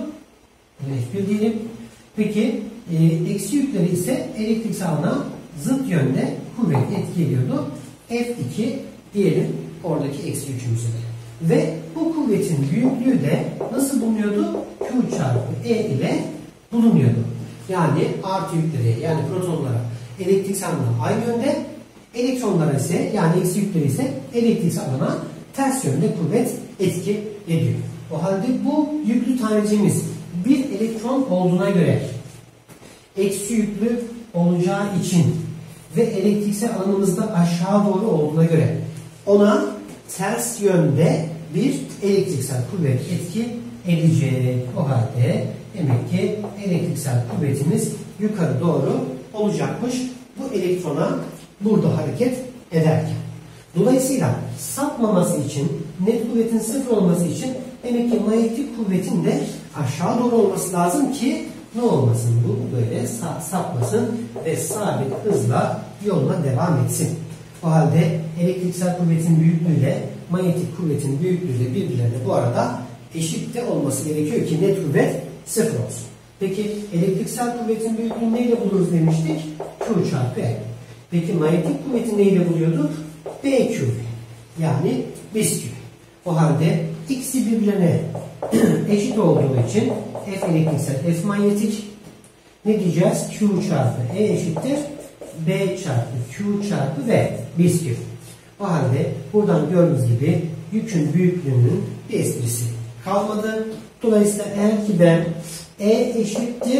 F1 diyelim. Peki eksi yükleri ise elektriksel alana zıt yönde kuvvet etki ediyordu. F2 diyelim oradaki eksi yükümüzü de. Ve bu kuvvetin büyüklüğü de nasıl bulunuyordu? Q çarpı E ile bulunuyordu. Yani artı yükleri, yani protonlara elektriksel alana aynı yönde, elektronlara ise, yani eksi yükleri ise elektriksel alana ters yönde kuvvet etki ediyor. O halde bu yüklü tanecimiz bir elektron olduğuna göre, eksi yüklü olacağı için ve elektriksel alanımızda aşağı doğru olduğuna göre ona ters yönde bir elektriksel kuvvet etki edecek. O halde demek ki elektriksel kuvvetimiz yukarı doğru olacakmış bu elektrona burada hareket ederken. Dolayısıyla sapmaması için, net kuvvetin 0 olması için demek ki manyetik kuvvetin de aşağı doğru olması lazım ki ne olmasın, bu böyle sapmasın ve sabit hızla yoluna devam etsin. O halde elektriksel kuvvetin büyüklüğüyle manyetik kuvvetin büyüklüğü de birbirlerine bu arada eşit de olması gerekiyor ki net kuvvet 0 olsun. Peki elektriksel kuvvetin büyüklüğünü neyle buluruz demiştik? Q çarpı E. Peki manyetik kuvveti neyle buluyorduk? BQ. Yani biz Q. O halde ikisi birbirine eşit olduğu için F elektriksel, F manyetik, ne diyeceğiz? Q çarpı E eşittir B çarpı Q çarpı V. Biz Q. O halde buradan gördüğünüz gibi yükün büyüklüğünün bir esprisi kalmadı. Dolayısıyla eğer ki ben E eşittir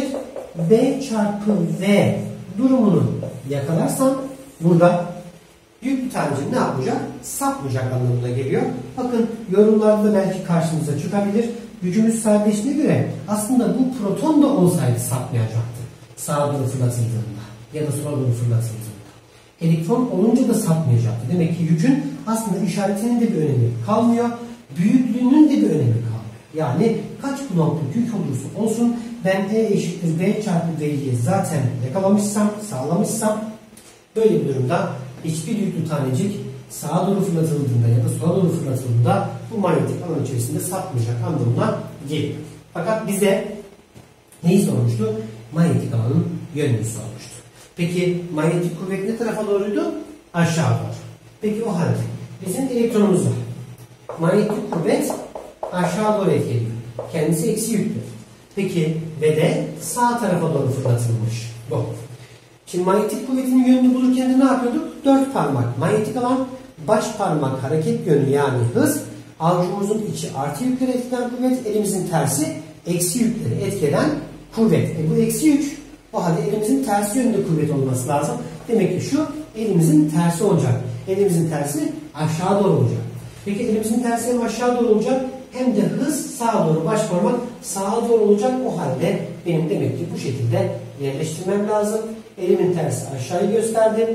B çarpı V durumunu yakalarsam burada yüklü tanecim ne yapacak? Sapmayacak anlamına geliyor. Bakın yorumlarda belki karşımıza çıkabilir. Gücümüz sadeleştiğine göre aslında bu proton da olsaydı sapmayacaktı. Sağa doğru fırlatıldığında ya da sola doğru fırlatıldığında. Elektron olunca da sapmayacaktı. Demek ki yükün aslında işaretinin de bir önemi kalmıyor. Büyüklüğünün de bir önemi kalmıyor. Yani kaç kulompluk yük olursa olsun ben E eşittir B çarpı V'yi zaten yakalamışsam, sağlamışsam böyle bir durumda hiçbir yüklü tanecik sağa doğru fırlatıldığında ya da sola doğru fırlatıldığında bu manyetik alan içerisinde sapmayacak anlamına geliyor. Fakat bize neyi sormuştu? Manyetik alanın yönünü sormuştu. Peki manyetik kuvvet ne tarafa doğruydu? Aşağı doğru. Peki o halde bizim elektronumuz var. Manyetik kuvvet aşağı doğru etkiliyor. Kendisi eksi yüklü. Peki ve de sağ tarafa doğru fırlatılmış. Bu. Şimdi manyetik kuvvetin yönünü bulurken de ne yapıyorduk? 4 parmak manyetik alan, baş parmak hareket yönü yani hız, avucumuzun içi artı yükleri etkilen kuvvet, elimizin tersi eksi yükleri etkilen kuvvet. Bu eksi yük, o halde elimizin tersi yönünde kuvvet olması lazım. Demek ki şu elimizin tersi olacak. Elimizin tersi aşağı doğru olacak. Peki elimizin tersi hem aşağı doğru olacak hem de hız sağa doğru, baş parmak sağa doğru olacak. O halde benim demek ki bu şekilde yerleştirmem lazım. Elimin tersi aşağıyı gösterdi.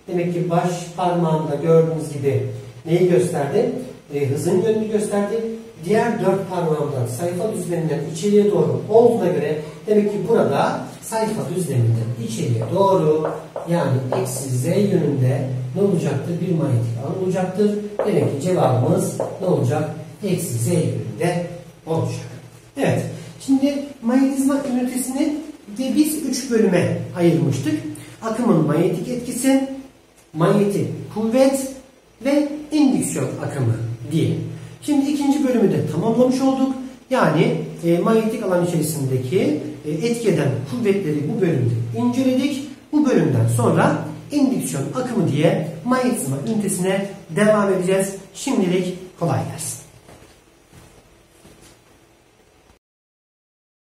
Demek ki baş parmağımda gördüğünüz gibi neyi gösterdi? Hızın yönünü gösterdi. Diğer 4 parmağımdan sayfa düzleminden içeriye doğru olduğuna göre demek ki burada sayfa düzleminden içeriye doğru, yani eksi z yönünde ne olacaktır? Bir manyetik alan olacaktır. Demek ki cevabımız ne olacak? Eksi z yönünde olacak. Evet. Şimdi manyetizma ünitesini de biz 3 bölüme ayırmıştık. Akımın manyetik etkisi, manyetik kuvvet ve indüksiyon akımı diye. Şimdi ikinci bölümü de tamamlamış olduk. Yani manyetik alan içerisindeki etki eden kuvvetleri bu bölümde inceledik. Bu bölümden sonra indüksiyon akımı diye manyetizma ünitesine devam edeceğiz. Şimdilik kolay gelsin.